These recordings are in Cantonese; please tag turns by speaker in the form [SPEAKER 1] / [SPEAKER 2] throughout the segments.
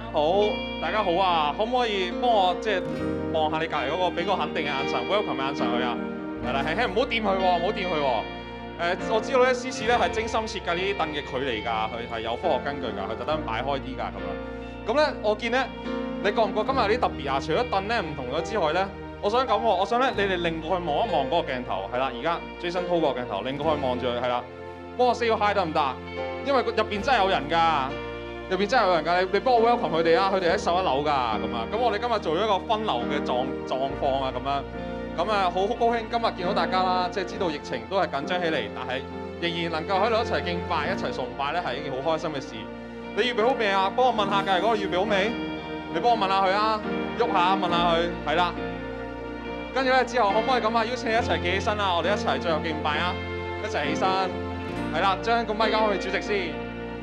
[SPEAKER 1] 好，大家好啊！可唔可以幫我即係望下你隔離嗰個，俾個肯定嘅眼神 ，welcome 嘅眼神佢啊？係啦，輕輕唔好掂佢喎，唔好掂佢喎。我知道咧，司咧係精心設計呢啲凳嘅距離㗎，佢係有科學根據㗎，佢特登擺開啲㗎咁樣。咁咧，我見咧，你覺唔覺今日有啲特別啊？除咗凳咧唔同咗之外咧，我想咁喎，我想咧你哋擰過去望一望嗰個鏡頭，係啦，而家 Jason 濤個鏡頭，擰過去望住佢，係啦，幫我 say 個 hi 得唔得？因為入邊真係有人㗎。入邊真係有人㗎，你幫我 welcome 佢哋啊！佢哋喺11樓㗎，咁啊，咁我哋今日做咗一個分流嘅狀況啊，咁樣，咁啊好高興今日見到大家啦，即係知道疫情都係緊張起嚟，但係仍然能夠喺度一齊敬拜、一齊崇拜咧，係一件好開心嘅事。你預備好未啊？幫我問下隔離嗰個預備好未？你幫我問下佢啊，喐下問下佢，係啦。跟住咧之後可唔可以咁啊？邀請你一齊企起身啊！我哋一齊進入敬拜啊！一齊起身，係啦，將個咪交俾主席先。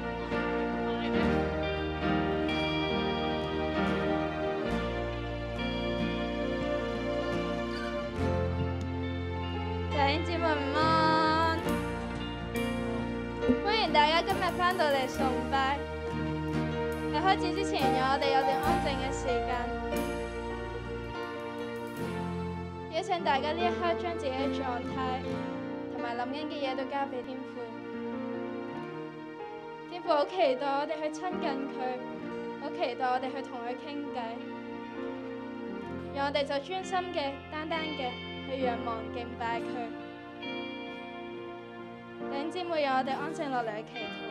[SPEAKER 2] 弟兄姊妹午安，歡迎大家今日返到嚟崇拜。喺開始之前，我哋有段安靜嘅時間，邀請大家呢一刻將自己嘅狀態同埋諗緊嘅嘢都交俾天父。天父好期待我哋去親近佢，好期待我哋去同佢傾偈，讓我哋就專心嘅、單單嘅去仰望敬拜佢。弟兄姊妹，讓我哋安靜落嚟去祈禱。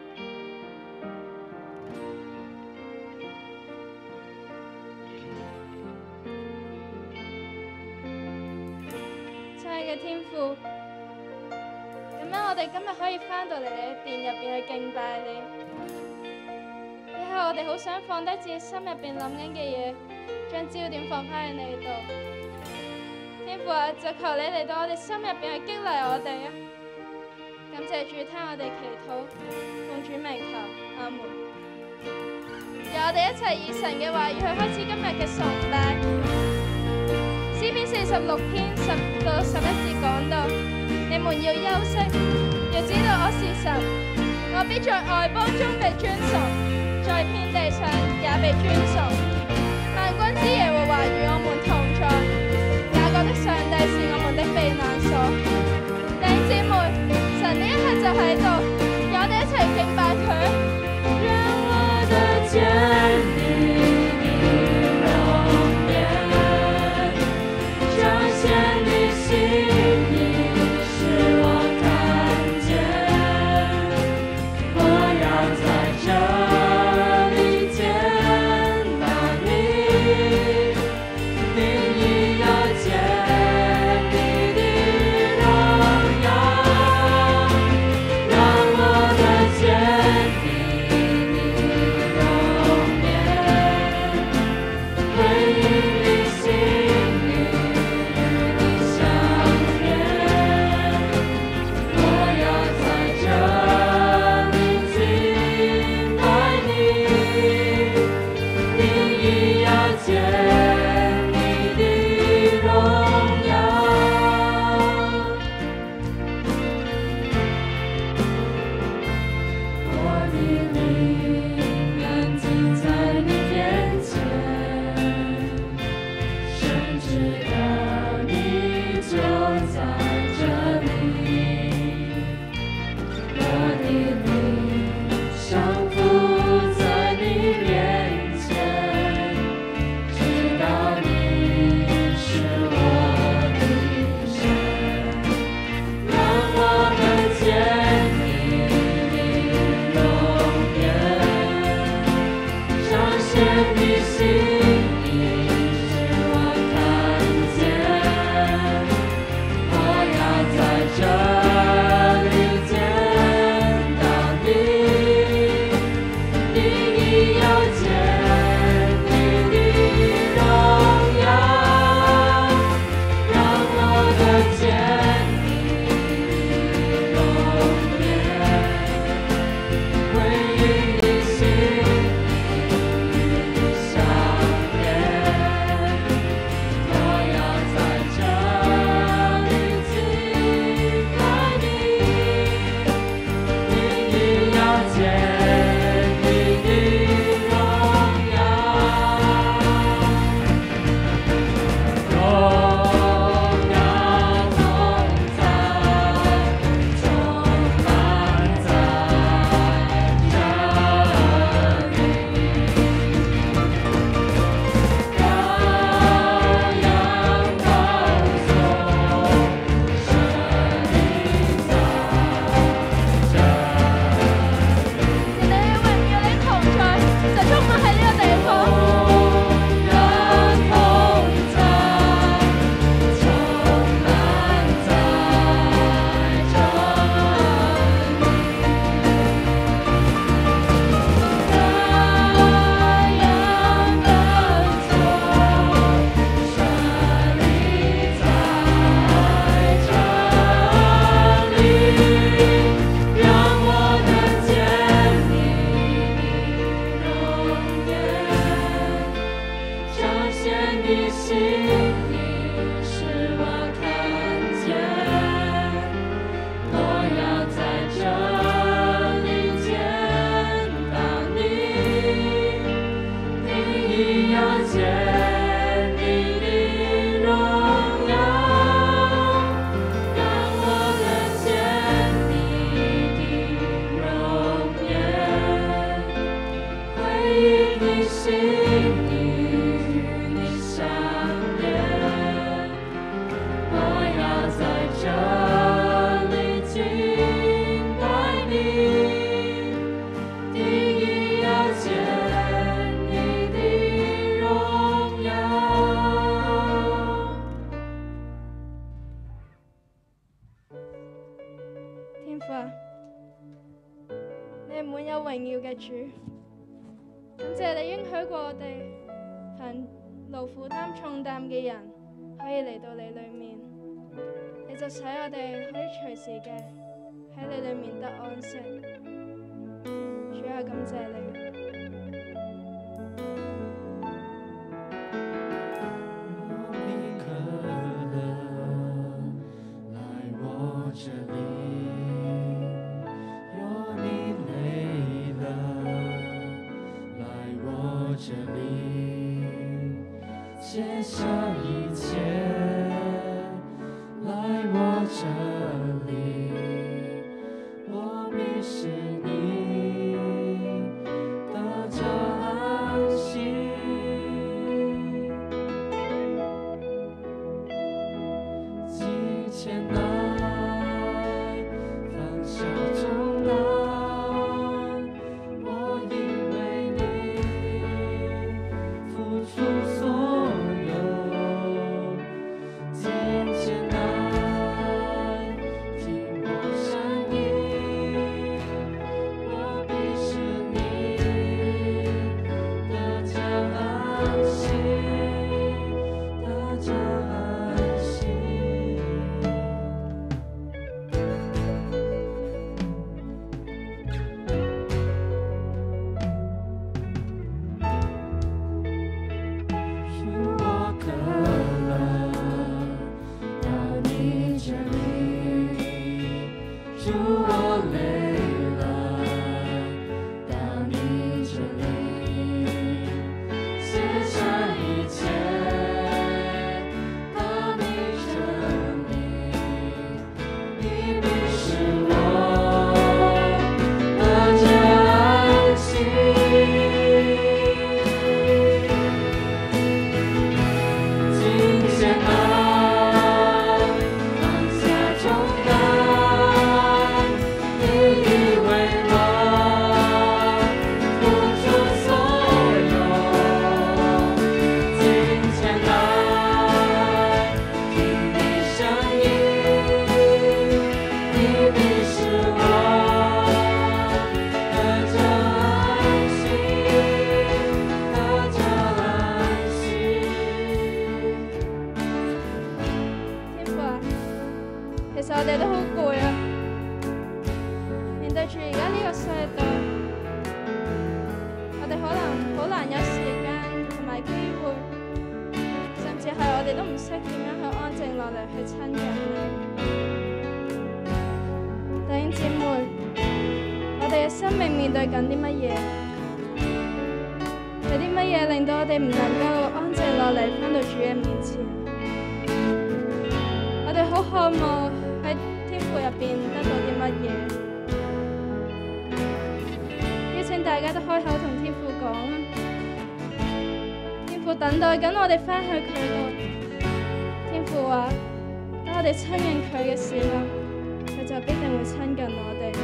[SPEAKER 2] 親愛嘅天父，咁樣我哋今日可以返到嚟你嘅殿入邊去敬拜你。以後我哋好想放低自己心入邊諗緊嘅嘢，將焦點放返喺你度。天父啊，就求你嚟到我哋心入邊去激勵我哋啊！感謝主，聽我哋祈禱，奉主名求，阿門。讓我哋一齊以神嘅話語去開始今日嘅崇拜。詩篇46篇10到11節講到：你們要休息，要知道我是神，我必在外邦中被尊崇，在遍地上也被尊崇。萬軍之耶和華與我們同在，雅各的上帝是我們的避難所。弟兄姊妹，神呢一刻就喺度，讓我哋一齊敬拜佢。讓我的見你的容顏，彰顯你心意，使我看見。我要在這裡見到主，感謝你應許過我哋，凡勞負擔重擔嘅人可以嚟到你裏面，你就使我哋可以隨時嘅喺你裏面得安息。主啊，感謝你。
[SPEAKER 3] 卸下一切，來我這裡，我迷失你，得着安息。今天來，放下重擔，我因為你付出所
[SPEAKER 2] 等待緊我哋返去佢度，天父話：當我哋親近佢嘅時候，佢就必定會親近我哋。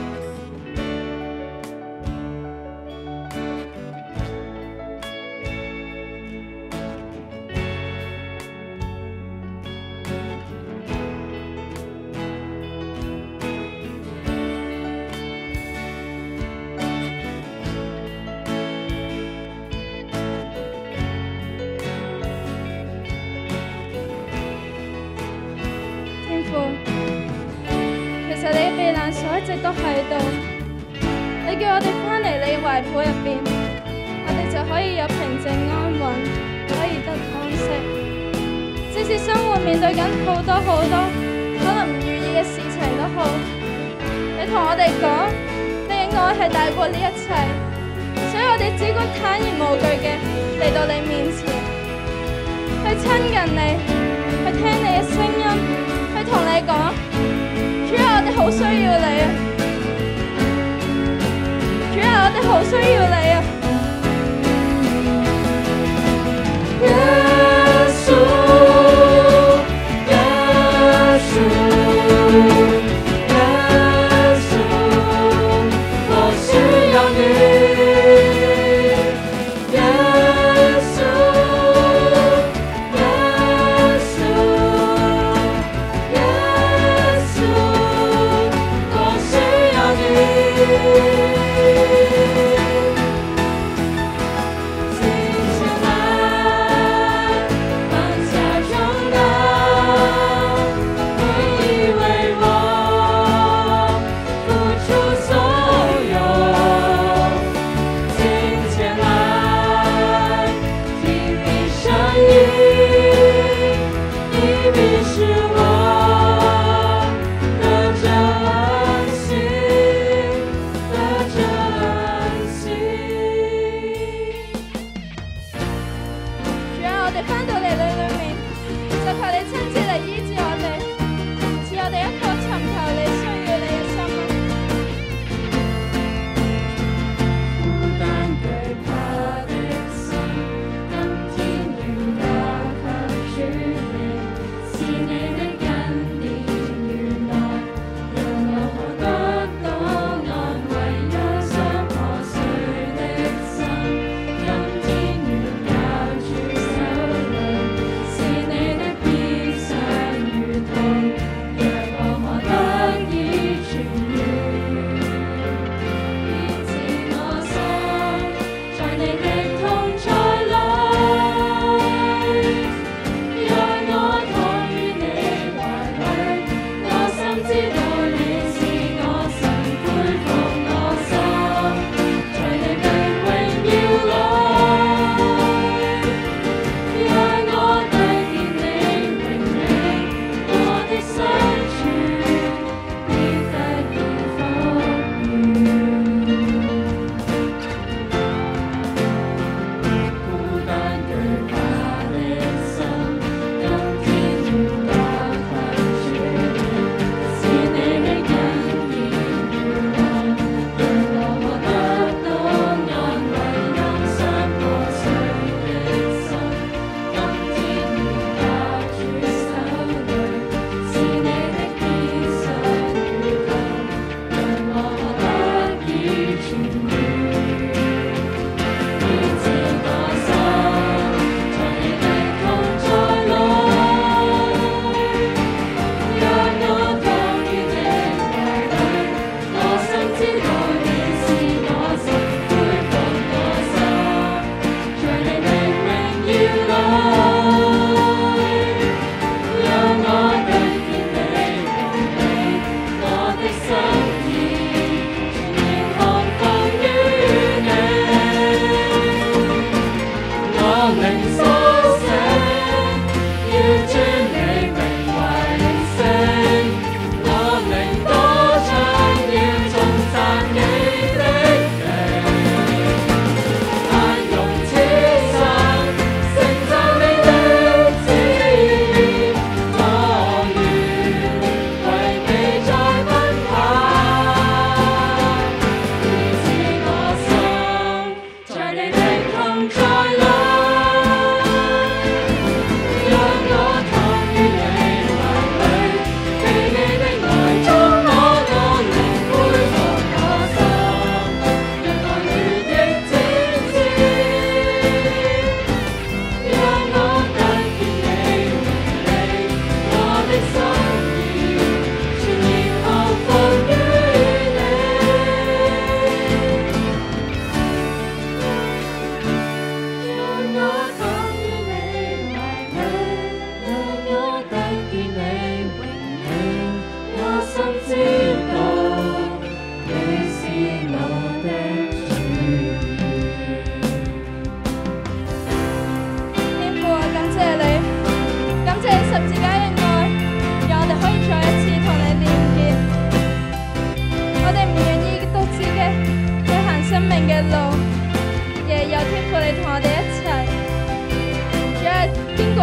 [SPEAKER 2] 一直都喺度，你叫我哋返嚟你懷抱入邊，我哋就可以有平靜安穩，可以得安息。 面對緊好多可能唔如意嘅事情都好，你同我哋講，你嘅愛係大過呢一切，所以我哋只管坦然無懼嘅嚟到你面前，去親近你，去聽你嘅聲音，去同你講，主啊，我哋好需要你啊！主啊，我哋好需要你啊！
[SPEAKER 3] 耶穌，耶穌，耶穌，我需要你。耶穌，耶穌，耶穌，我需要你。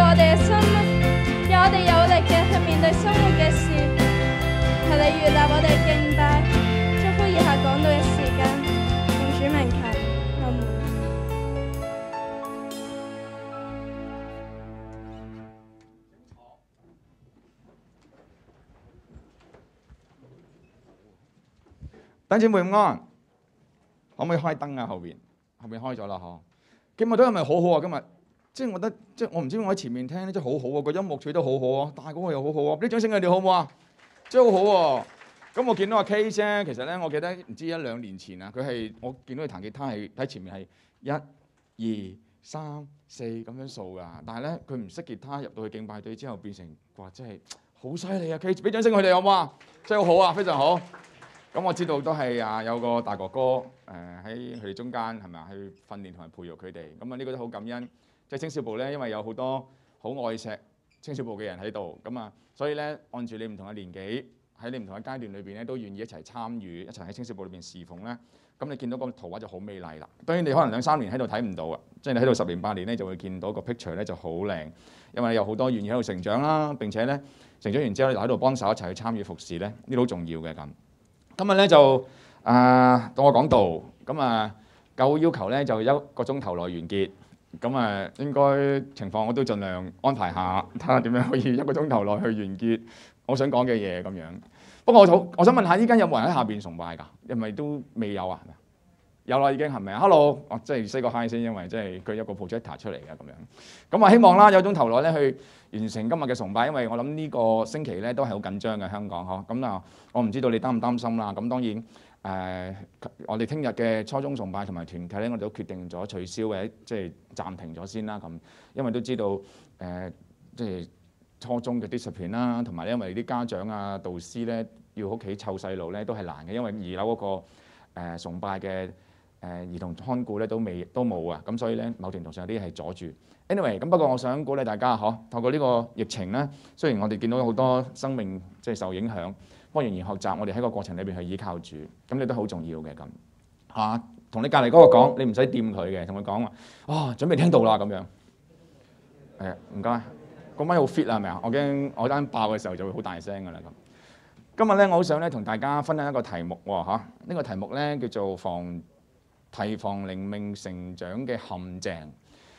[SPEAKER 2] 我哋嘅心，讓我哋有力嘅去面對生活嘅事。求你悅納我哋嘅敬拜，祝福以下講道嘅時間，奉主名求，阿門。
[SPEAKER 4] 弟兄姊妹午安，可唔可以開燈啊？後邊開咗啦，嗬。今日都係咪好好啊？今日即係我覺得，即係我唔知我喺前面聽咧，真係好好啊！個音樂取得好好啊，大嗰個又好好啊！啲掌聲佢哋好唔好啊？真係好好喎！咁我見到阿 Case 咧，其實咧，我記得唔知1-2年前啊，我見到佢彈吉他係喺前面係1、2、3、4咁樣數㗎，但係咧佢唔識吉他，入到去敬拜隊之後變成哇，真係好犀利啊！Case，俾掌聲佢哋好唔好啊？真係好好啊，非常好。咁我知道都係有個大哥哥喺佢哋中間係咪去訓練同埋培育佢哋，咁呢個都好感恩。即係青少部咧，因為有好多好愛錫青少部嘅人喺度，咁所以咧按住你唔同嘅年紀，喺你唔同嘅階段裏邊咧，都願意一齊參與，一齊喺青少部裏邊侍奉咧。咁你見到個圖畫就好美麗啦。當然你可能2-3年喺度睇唔到啊，即係你喺度10年8年咧就會見到個 picture 咧就好靚，因為有好多願意喺度成長啦，並且咧成長完之後就喺度幫手一齊去參與服侍咧，呢啲好重要嘅咁。今日咧就到我講道，咁教會要求咧就1個鐘頭內完結，咁應該情況我都盡量安排下，睇下點樣可以1個鐘頭內去完結我想講嘅嘢咁樣。不過我想問下，依家有冇人喺下邊崇拜㗎？係咪都未有啊？有啦，已經係咪啊 ？Hello， 我即係 say 個 hi 先，因為即係佢有個 projector 出嚟嘅咁樣。咁希望啦，有鐘頭內咧去完成今日嘅崇拜，因為我諗呢個星期咧都係好緊張嘅香港嗬。咁我唔知道你擔唔擔心啦。咁當然我哋聽日嘅初中崇拜同埋團契咧，我哋都決定咗取消或者即係暫停咗先啦。咁因為都知道即係初中嘅 discipline 啦，同埋因為啲家長導師咧要屋企湊細路咧都係難嘅，因為2樓嗰個崇拜嘅兒童看顧咧都冇啊，咁所以咧某程度上有啲係阻住。Anyway， 咁不過我想鼓勵大家透過呢個疫情咧，雖然我哋見到好多生命即係受影響，不過仍然學習我哋喺個過程裏邊去依靠主，咁你都好重要嘅咁同你隔離嗰個講，你唔使掂佢嘅，同佢講話準備聽道啦咁樣。唔該，個咪好 fit 啊，係咪啊？我驚我單爆嘅時候就會好大聲㗎啦咁。今日咧，我好想咧同大家分享一個題目喎，呢個題目咧叫做提防靈命成長嘅陷阱。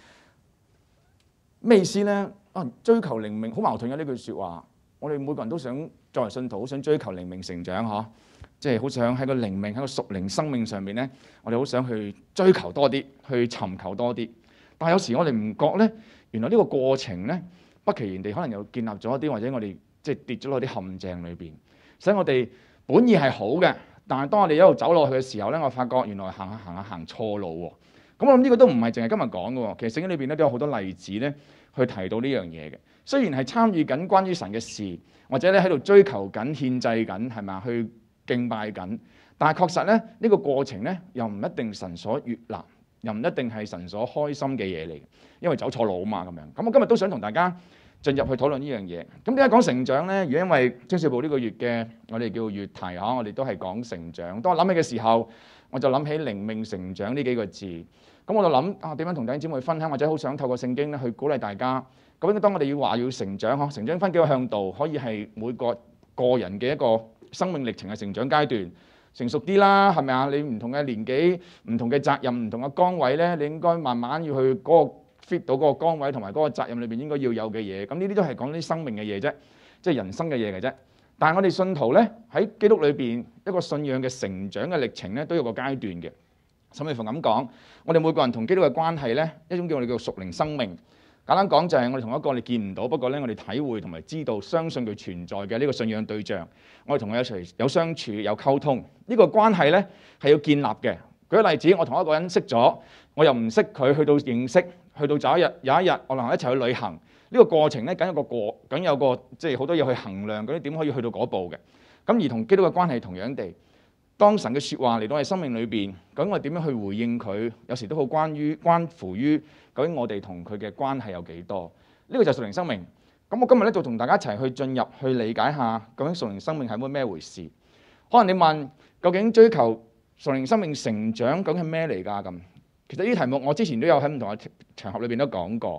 [SPEAKER 4] 咩意思咧？追求靈命好矛盾嘅呢句説話。我哋每個人都想作為信徒，好想追求靈命成長，即係好想喺個靈命喺個屬靈生命上面咧，我哋好想去追求多啲，去尋求多啲。但係有時我哋唔覺咧，原來呢個過程咧，不其然地可能又建立咗一啲，或者我哋即係跌咗落啲陷阱裏邊。所以我哋本意係好嘅，但係當我哋一路走落去嘅時候咧，我發覺原來行錯路喎。咁我諗呢個都唔係淨係今日講嘅喎，其實聖經裏邊咧都有好多例子咧去提到呢樣嘢嘅。雖然係參與緊關於神嘅事，或者咧喺度追求緊、獻祭緊，係咪去敬拜緊，但係確實咧呢個過程咧又唔一定神所悅納，又唔一定係神所開心嘅嘢嚟嘅，因為走錯路啊嘛咁樣。咁我今日都想同大家進入去討論呢樣嘢。咁點解講成長咧？如果因為青少部呢個月嘅我哋叫月題我哋都係講成長。當我諗起嘅時候，我就諗起靈命成長呢幾個字。咁我就諗點樣同弟兄姊妹分享，或者好想透過聖經咧去鼓勵大家。咁當我哋要成長，成長分幾個向度，可以係每個人嘅一個生命歷程嘅成長階段，成熟啲啦，係咪啊？你唔同嘅年紀、唔同嘅責任、唔同嘅崗位咧，你應該慢慢要去嗰個 fit 到嗰個崗位同埋嗰個責任裏邊應該要有嘅嘢。咁呢啲都係講啲生命嘅嘢啫，即係人生嘅嘢嚟啫。但係我哋信徒咧喺基督裏邊一個信仰嘅成長嘅歷程咧，都有個階段嘅。甚至乎咁講，我哋每個人同基督嘅關係咧，一種叫我哋叫屬靈生命。簡單講就係我哋同一個你見唔到，不過咧我哋體會同埋知道、相信佢存在嘅呢個信仰對象，我哋同佢一齊有相處、有溝通。呢個關係咧係要建立嘅。舉個例子，我同一個人識咗，我又唔識佢，去到認識，去到有一日我能夠一齊去旅行。呢個過程咧梗有個即係好多嘢去衡量嗰啲點可以去到嗰步嘅。咁而同基督嘅關係同樣地，當神嘅説話嚟到我哋生命裏邊，究竟我點樣去回應佢？有時都好關乎於究竟我哋同佢嘅關係有幾多？呢個就係屬靈生命。咁我今日咧就同大家一齊去進入去理解下，究竟屬靈生命係咩回事？可能你問，究竟追求屬靈生命成長究竟係咩嚟㗎？咁其實呢啲題目我之前都有喺唔同嘅場合裏邊都講過。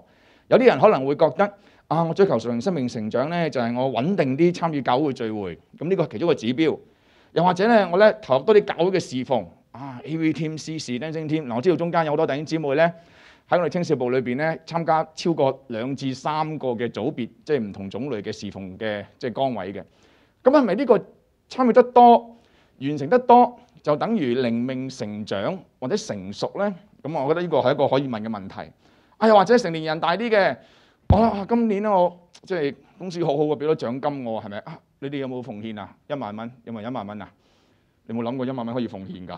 [SPEAKER 4] 有啲人可能會覺得啊，我追求屬靈生命成長咧，就係我穩定啲參與教會聚會，咁呢個係其中一個指標。又或者咧，我咧投入多啲教會嘅侍奉啊 ，AV team、司事、單聲 team。嗱，我知道中間有好多弟兄姊妹咧喺我哋青少部裏邊咧參加超過2至3個嘅組別，即係唔同種類嘅侍奉嘅即係崗位嘅。咁係咪呢個參與得多、完成得多，就等於靈命成長或者成熟咧？咁我覺得呢個係一個可以問嘅問題。啊，又或者成年人大啲嘅，今年咧我即係公司好好嘅，俾咗獎金我，係咪啊？你哋有冇奉獻啊？1萬蚊，有冇1萬蚊啊？你有冇諗過1萬蚊可以奉獻㗎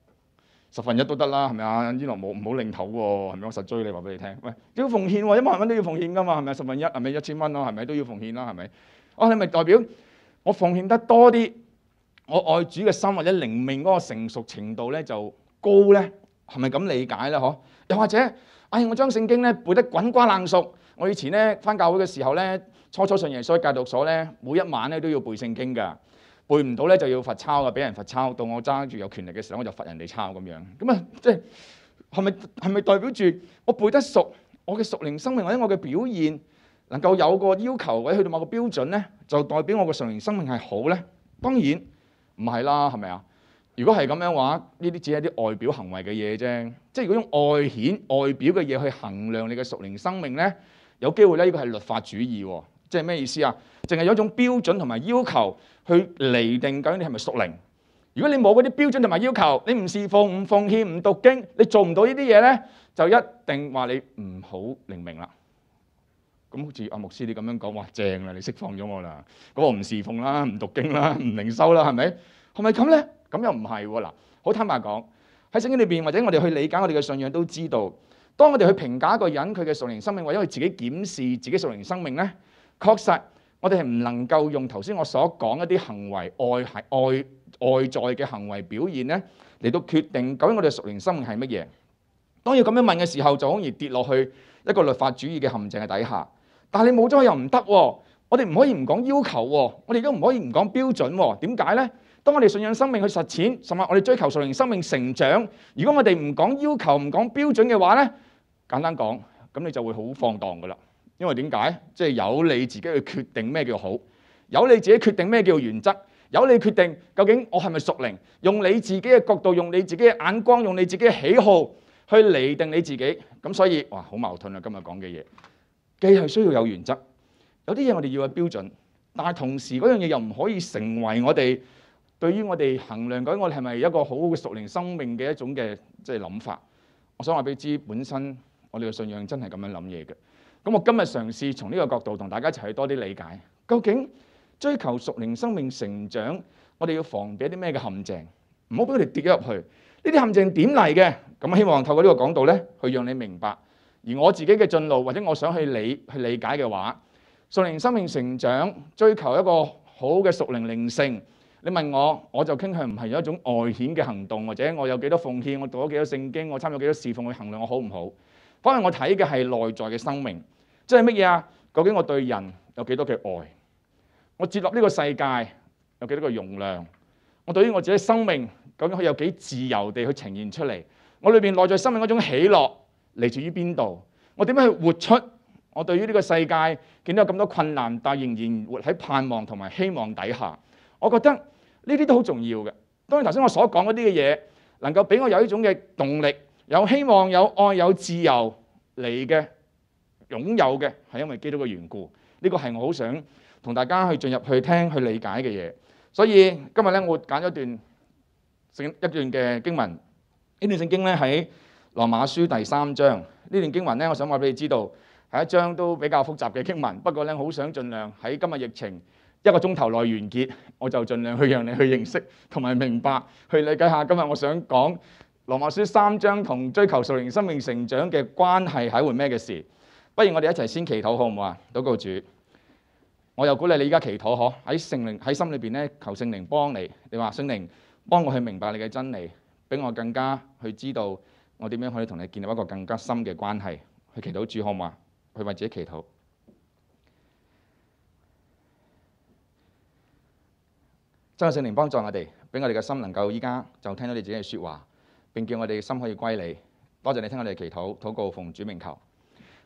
[SPEAKER 4] ？1/10都得啦，係咪啊？呢度唔好另頭喎，係咪？我實追你話俾你聽，喂，都要奉獻喎，1萬蚊都要奉獻㗎嘛，係咪？1/10係咪1000蚊咯？係咪都要奉獻啦？係咪？你咪代表我奉獻得多啲，我愛主嘅心或者靈命嗰個成熟程度咧就高咧，係咪咁理解咧？嗬？又或者，我將聖經咧背得滾瓜爛熟，我以前咧返教會嘅時候咧，初上耶穌戒毒所咧，每一晚咧都要背聖經㗎。背唔到咧就要罰抄㗎，俾人罰抄。到我揸住有權力嘅時候，我就罰人哋抄咁樣。咁啊，即係咪代表住我背得熟，我嘅屬靈生命或者我嘅表現能夠有個要求或者去到某個標準咧，就代表我嘅屬靈生命係好咧？當然唔係啦，係咪啊？如果係咁樣嘅話，呢啲只係啲外表行為嘅嘢啫。即係如果用外顯外表嘅嘢去衡量你嘅屬靈生命咧，有機會咧呢個係律法主義喎。即係咩意思啊？淨係有一種標準同埋要求去釐定究竟你係咪屬靈。如果你冇嗰啲標準同埋要求，你唔侍奉、唔奉獻、唔讀經，你做唔到呢啲嘢咧，就一定話你唔好靈命啦。咁好似阿牧師你咁樣講，哇正啦，你釋放咗我啦。咁我唔侍奉啦，唔讀經啦，唔靈修啦，係咪？係咪咁咧？咁又唔係喎。嗱，好坦白講，喺聖經裏邊或者我哋去理解我哋嘅信仰都知道，當我哋去評價一個人佢嘅屬靈生命，或者佢自己檢視自己屬靈生命咧，確實我哋係唔能夠用頭先我所講一啲行為外在嘅行為表現咧嚟到決定究竟我哋屬靈生命係乜嘢。當要咁樣問嘅時候，就好易跌落去一個律法主義嘅陷阱嘅底下。但係你冇咗又唔得喎，我哋唔可以唔講要求喎，我哋都唔可以唔講標準喎。點解咧？當我哋信仰生命去實踐，甚至我哋追求屬靈生命成長，如果我哋唔講要求、唔講標準嘅話咧，簡單講，咁你就會好放蕩噶啦。因為點解？即係有你自己去決定咩叫好，有你自己決定咩叫原則，有你決定究竟我係咪屬靈，用你自己嘅角度，用你自己嘅眼光，用你自己嘅喜好去釐定你自己。咁所以哇，好矛盾啊！今日講嘅嘢，既係需要有原則，有啲嘢我哋要有標準，但係同時嗰樣嘢又唔可以成為我哋對於我哋衡量究竟我哋係咪一個好好嘅屬靈生命嘅一種嘅即係諗法。我想話俾你知，本身我哋嘅信仰真係咁樣諗嘢嘅。咁我今日嘗試從呢個角度同大家一齊去多啲理解，究竟追求屬靈生命成長，我哋要防備一啲咩嘅陷阱，唔好俾佢哋跌咗入去。呢啲陷阱點嚟嘅？咁希望透過呢個講道咧，去讓你明白。而我自己嘅進路或者我想去理解嘅話，屬靈生命成長，追求一個好嘅屬靈靈性。你問我，我就傾向唔係有一種外顯嘅行動，或者我有幾多奉獻，我讀咗幾多聖經，我參與幾多侍奉去衡量我好唔好。反而我睇嘅係內在嘅生命。即係乜嘢啊？究竟我對人有幾多嘅愛？我接納呢個世界有幾多個容量？我對於我自己生命究竟可以有幾自由地去呈現出嚟？我裏邊內在生命嗰種喜樂嚟自於邊度？我點樣去活出我對於呢個世界見到有咁多困難，但仍然活喺盼望同埋希望底下？我覺得呢啲都好重要嘅。當然頭先我所講嗰啲嘅嘢，能夠俾我有呢種嘅動力，有希望、有愛、有自由嚟嘅。擁有嘅係因為基督嘅緣故，呢個係我好想同大家去進入去聽去理解嘅嘢。所以今日咧，我揀咗一段嘅經文。呢段聖經咧喺羅馬書第3章。呢段經文咧，我想話俾你知道係一章都比較複雜嘅經文。不過咧，好想盡量喺今日疫情1個鐘頭內完結，我就盡量去讓你去認識同埋明白，去理解下今日我想講羅馬書3章同追求屬靈生命成長嘅關係係一回咩嘅事。不如我哋一齊先祈禱好唔好啊？禱告主，我又鼓勵你而家祈禱嗬，喺聖靈喺心裏邊咧，求聖靈幫你。你話聖靈幫我去明白你嘅真理，俾我更加去知道我點樣可以同你建立一個更加深嘅關係。去祈禱主好唔好啊？去為自己祈禱。真係聖靈幫助我哋，俾我哋嘅心能夠依家就聽到你自己嘅説話，並叫我哋嘅心可以歸你。多謝你聽我哋嘅祈禱，禱告奉主名求。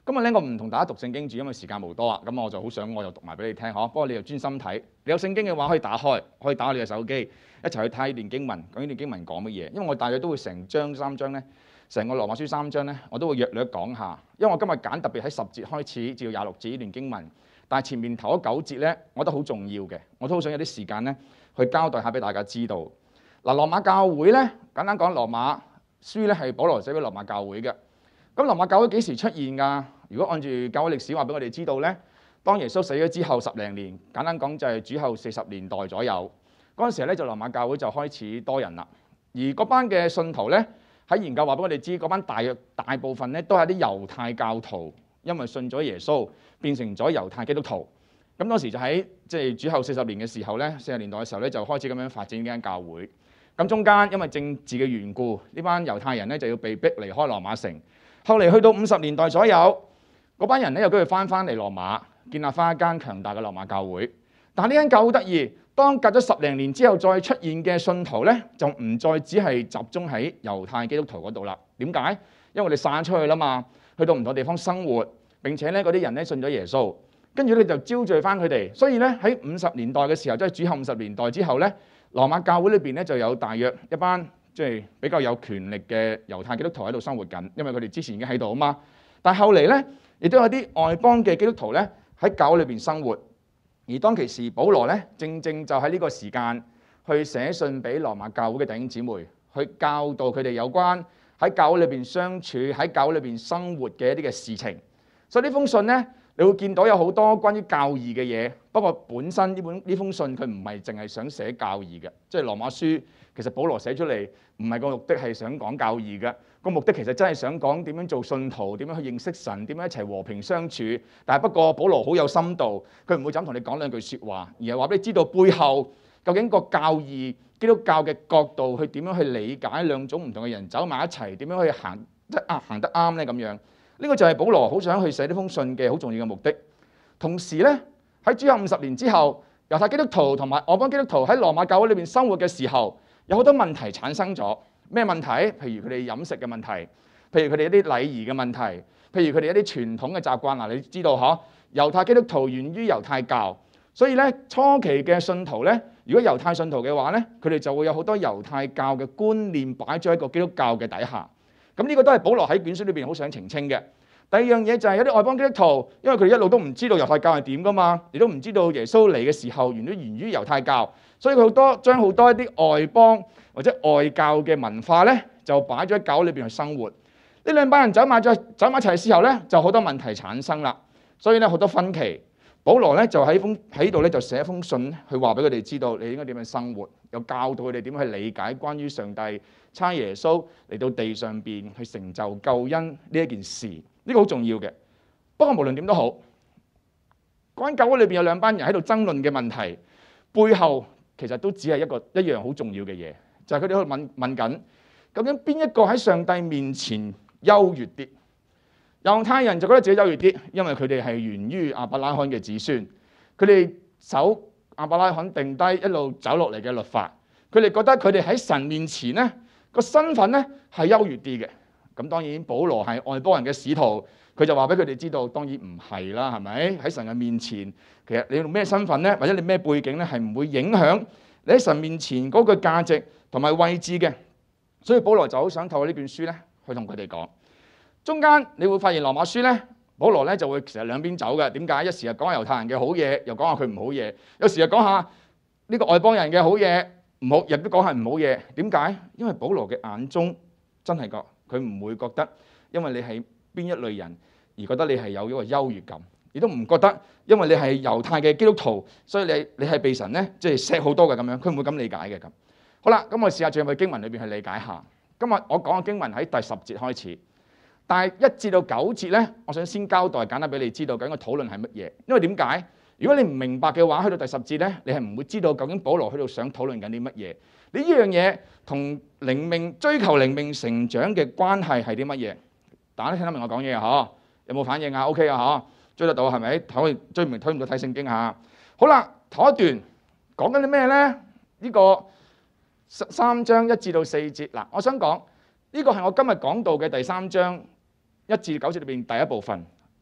[SPEAKER 4] 今日咧我唔同大家讀聖經住，因為時間無多啊，咁我就好想我又讀埋俾你聽呵。不過你又專心睇，你有聖經嘅話可以打開，可以打你嘅手機一齊去睇呢段經文，講呢段經文講乜嘢。因為我大約都會成章3章咧，成個羅馬書3章咧，我都會略略講下。因為我今日揀特別喺10節開始至到26節呢段經文，但係前面頭嗰9節咧，我覺得好重要嘅，我都好想有啲時間咧去交代下俾大家知道。嗱，羅馬教會咧，簡單講，羅馬書咧係保羅寫俾羅馬教會嘅。咁羅馬教會幾時出現㗎？如果按住教會歷史話俾我哋知道咧，當耶穌死咗之後10零年，簡單講就係主後40年代左右。嗰陣時咧就羅馬教會就開始多人啦。而嗰班嘅信徒咧喺研究話俾我哋知，嗰班大部分咧都係啲猶太教徒，因為信咗耶穌變成咗猶太基督徒。咁當時就喺主後40年嘅時候咧，40年代嘅時候咧就開始咁樣發展呢間教會。咁中間因為政治嘅緣故，呢班猶太人咧就要被逼離開羅馬城。後嚟去到50年代左右，嗰班人咧又都要翻嚟羅馬，建立翻一間強大嘅羅馬教會。但係呢間教會好得意，當隔咗10零年之後再出現嘅信徒咧，就唔再只係集中喺猶太基督徒嗰度啦。點解？因為我哋散出去啦嘛，去到唔同地方生活，並且咧嗰啲人咧信咗耶穌，跟住咧就招聚翻佢哋。所以咧喺50年代嘅時候，即係主後50年代之後咧，羅馬教會裏邊咧就有大約一班比較有權力嘅猶太基督徒喺度生活緊，因為佢哋之前已經喺度啊嘛。但係後嚟咧，亦都有啲外邦嘅基督徒咧喺教會裏邊生活。而當其時，保羅咧正就喺呢個時間去寫信俾羅馬教會嘅弟兄姊妹，去教導佢哋有關喺教會裏邊相處、喺教會裏邊生活嘅一啲嘅事情。所以呢封信咧，你會見到有好多關於教義嘅嘢。不過本身呢封信佢唔係淨係想寫教義嘅，即係羅馬書其實保羅寫出嚟唔係個目的係想講教義嘅，個目的其實真係想講點樣做信徒，點樣去認識神，點樣一齊和平相處。但係不過保羅好有深度，佢唔會就咁同你講兩句説話，而係話俾你知道背後究竟個教義基督教嘅角度去點樣去理解兩種唔同嘅人走埋一齊，點樣去行得啱咧咁樣。呢個就係保羅好想去寫呢封信嘅好重要嘅目的。同時咧喺主後50年之後，猶太基督徒同埋外邦基督徒喺羅馬教會裏邊生活嘅時候，有好多問題產生咗。咩問題？譬如佢哋飲食嘅問題，譬如佢哋一啲禮儀嘅問題，譬如佢哋一啲傳統嘅習慣。嗱，你知道嗬？猶太基督徒源於猶太教，所以咧初期嘅信徒咧，如果猶太信徒嘅話咧，佢哋就會有好多猶太教嘅觀念擺咗喺個基督教嘅底下。咁呢個都係保羅喺卷書裏邊好想澄清嘅。第二樣嘢就係有啲外邦基督徒，因為佢哋一路都唔知道猶太教係點噶嘛，亦都唔知道耶穌嚟嘅時候源於猶太教，所以佢將好多一啲外邦或者外教嘅文化咧，就擺咗喺教會裏邊去生活。呢兩班人走埋一齊嘅時候咧，就好多問題產生啦。所以咧好多分歧。保羅咧就喺度咧就寫一封信去話俾佢哋知道，你應該點樣生活，又教導佢哋點樣去理解關於上帝差耶穌嚟到地上邊去成就救恩呢一件事。呢個好重要嘅。不過無論點都好，嗰間教會裏邊有兩班人喺度爭論嘅問題，背後其實都只係一樣好重要嘅嘢，就係佢哋喺度問緊，究竟邊一個喺上帝面前優越啲？猶太人就覺得自己優越啲，因為佢哋係源於亞伯拉罕嘅子孫，佢哋守亞伯拉罕定低一路走落嚟嘅律法，佢哋覺得佢哋喺神面前咧個身份咧係優越啲嘅。咁當然保羅係外邦人嘅使徒，佢就話俾佢哋知道，當然唔係啦，係咪？喺神嘅面前，其實你用咩身份咧，或者你咩背景咧，係唔會影響你喺神面前嗰個價值同埋位置嘅。所以保羅就好想透過呢卷書咧，去同佢哋講。中間你會發現羅馬書咧，保羅咧就會其實兩邊走嘅。點解？一時又講下猶太人嘅好嘢，又講下佢唔好嘢；有時又講下呢個外邦人嘅好嘢，唔好亦都講下唔好嘢。點解？因為保羅嘅眼中真係佢唔會覺得，因為你係邊一類人而覺得你係有一個優越感，亦都唔覺得因為你係猶太嘅基督徒，所以你係被神咧即係錫好多嘅咁樣，佢唔會咁理解嘅咁。好啦，咁我試下進入經文裏邊去理解下。今日我講嘅經文喺第10節開始。但係1至到9節咧，我想先交代簡單俾你知道究竟個討論係乜嘢。因為點解？如果你唔明白嘅話，去到第10節咧，你係唔會知道究竟保羅喺度想討論緊啲乜嘢。呢樣嘢同追求靈命成長嘅關係係啲乜嘢？大家都聽得明我講嘢啊？嗬，有冇反應啊 ？OK 啊？嗬，追得到係咪？追唔到睇聖經嚇。好啦，頭一段講緊啲咩咧？呢個3章1至到4節嗱，我想講呢個係我今日講到嘅第3章1至9節裏邊第一部分。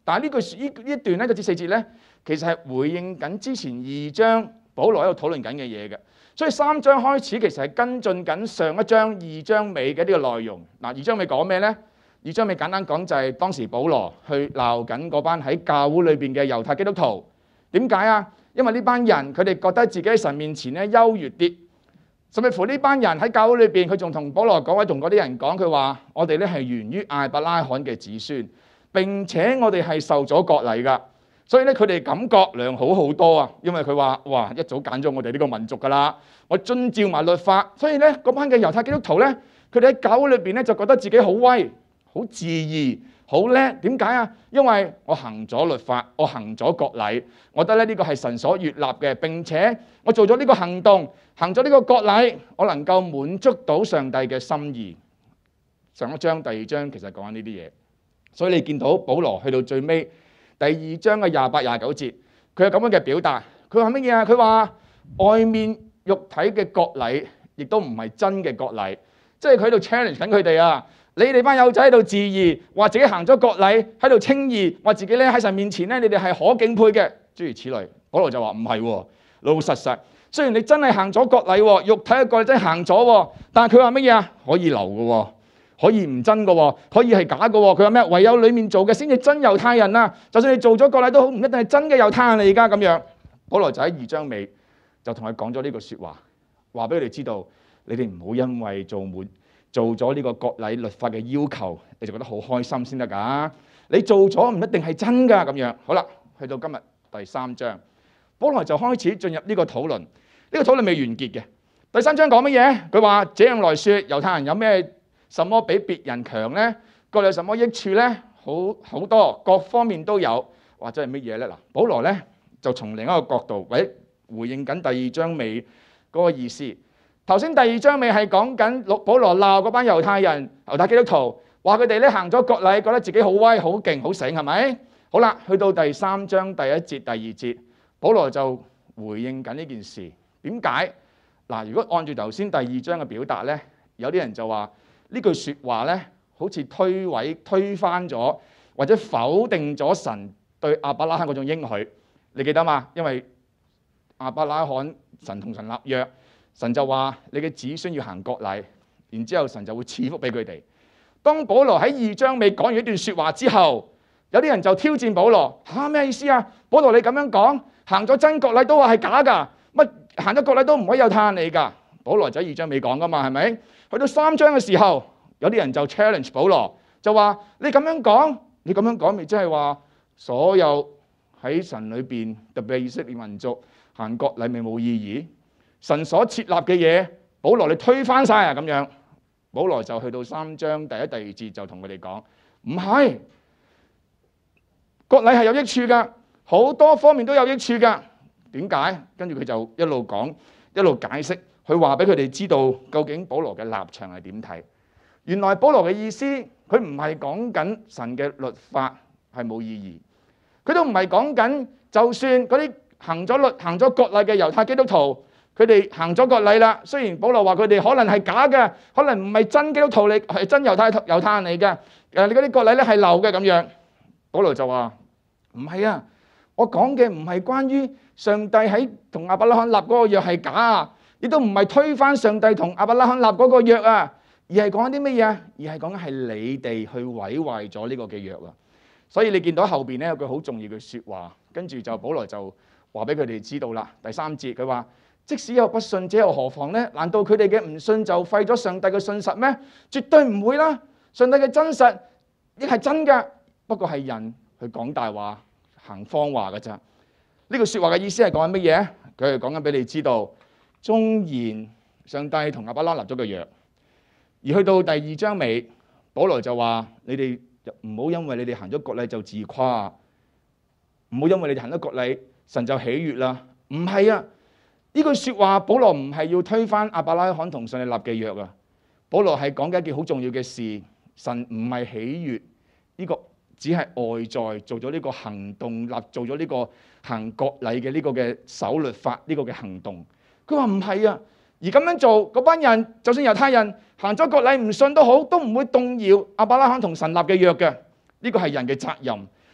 [SPEAKER 4] 但係呢一段咧1至4節咧，其實係回應緊之前2章保羅喺度討論緊嘅嘢嘅。所以3章開始其實係跟進緊上一章2章尾嘅呢個內容。嗱，2章尾講咩咧？2章尾簡單講就係當時保羅去鬧緊嗰班喺教會裏邊嘅猶太基督徒。點解啊？因為呢班人佢哋覺得自己喺神面前咧優越啲，甚至乎呢班人喺教會裏邊，佢仲同保羅講，同嗰啲人講，佢話我哋咧係源於亞伯拉罕嘅子孫，並且我哋係受咗割禮㗎。所以咧，佢哋感覺良好好多啊！因為佢話：哇，一早揀咗我哋呢個民族㗎啦，我遵照埋律法。所以咧，嗰班嘅猶太基督徒咧，佢哋喺教會裏邊咧就覺得自己好威、好自義、好叻。點解啊？因為我行咗律法，我行咗割禮，我覺得咧呢個係神所悅納嘅。並且我做咗呢個行動，行咗呢個割禮，我能夠滿足到上帝嘅心意。上一章、第2章其實講緊呢啲嘢，所以你見到保羅去到最尾。第2章嘅28、29節，佢有咁樣嘅表達。佢話乜嘢啊？佢話外面肉體嘅割禮，亦都唔係真嘅割禮。即係佢喺度 challenge 緊佢哋啊！你哋班友仔喺度自義，話自己行咗割禮，喺度稱義，話自己咧喺神面前咧，你哋係可敬佩嘅，諸如此類。保羅就話唔係喎，老老實實。雖然你真係行咗割禮喎，肉體嘅割禮真係行咗喎，但係佢話乜嘢啊？可以流嘅喎。可以唔真嘅喎，可以係假嘅喎。佢話咩？唯有裡面做嘅先至真猶太人啊！就算你做咗割禮都好，唔一定係真嘅猶太人嚟㗎咁樣。保羅就喺2章尾就同佢講咗呢個説話，話俾佢哋知道，你哋唔好因為做咗呢個割禮律法嘅要求，你就覺得好開心先得㗎。你做咗唔一定係真㗎咁樣。好啦，去到今日第3章，保羅就開始進入呢個討論。呢個討論未完結嘅。第3章講乜嘢？佢話這樣來説，猶太人有咩？什麼比別人強呢？各有什麼益處呢？好多，各方面都有。或者係乜嘢呢？嗱，保羅呢就從另一個角度，或者回應緊第2章尾嗰個意思。頭先第2章尾係講緊保羅鬧嗰班猶太人、猶太基督徒，話佢哋咧行咗割禮，覺得自己好威、好勁、好醒，係咪？好啦，去到第3章第1節、第2節，保羅就回應緊呢件事。點解？嗱，如果按住頭先第2章嘅表達呢，有啲人就話。呢句説話咧，好似推翻咗，或者否定咗神對亞伯拉罕嗰種應許。你記得嘛？因為亞伯拉罕神同神立約，神就話你嘅子孫要行割禮，然之後神就會賜福俾佢哋。當保羅喺2章尾講完一段説話之後，有啲人就挑戰保羅嚇，咩意思啊？保羅你咁樣講，行咗真割禮都話係假㗎，乜行咗割禮都唔可以有攤你㗎？保羅就喺2章尾講㗎嘛，係咪？去到3章嘅時候，有啲人就 challenge 保羅，就話你咁樣講，咪即係話所有喺神裏邊特別係以色列民族行割禮咪冇意義？神所設立嘅嘢，保羅你推翻晒啊咁樣。保羅就去到3章第1、第2節就同佢哋講，唔係，割禮係有益處㗎，好多方面都有益處㗎。點解？跟住佢就一路講，一路解釋。佢話俾佢哋知道究竟保羅嘅立場係點睇。原來保羅嘅意思，佢唔係講緊神嘅律法係冇意義，佢都唔係講緊就算嗰啲行咗割禮嘅猶太基督徒，佢哋行咗割禮啦。雖然保羅話佢哋可能係假嘅，可能唔係真基督徒嚟，係真猶太人嚟嘅。你嗰啲割禮咧係流嘅咁樣。保羅就話唔係啊，我講嘅唔係關於上帝喺同亞伯拉罕立嗰個約係假啊。亦都唔係推翻上帝同亞伯拉罕立嗰個約啊，而係講緊啲乜嘢啊？而係講緊係你哋去毀壞咗呢個嘅約啊。所以你見到後邊咧有句好重要嘅説話，跟住就保羅就話俾佢哋知道啦。第3節佢話：即使有不信者又何妨呢？難道佢哋嘅唔信就廢咗上帝嘅信實咩？絕對唔會啦！上帝嘅真實亦係真㗎，不過係人去講大話、行謊話㗎咋。呢句説話嘅意思係講緊乜嘢？佢係講緊俾你知道。縱然上帝同亞伯拉罕立咗個約，而去到第2章尾，保羅就話：你哋唔好因為你哋行咗割禮就自誇，唔好因為你哋行咗割禮，神就喜悅啦。唔係啊，呢句説話，保羅唔係要推翻亞伯拉罕同上帝立嘅約啊。保羅係講緊一件好重要嘅事，神唔係喜悅呢個，只係外在做咗呢個行動，做咗呢個行割禮嘅呢個嘅守律法呢個嘅行動。佢話唔係啊，而咁樣做嗰班人，就算猶太人行咗割禮唔信都好，都唔會動搖亞伯拉罕同神立嘅約嘅。呢個係人嘅責任。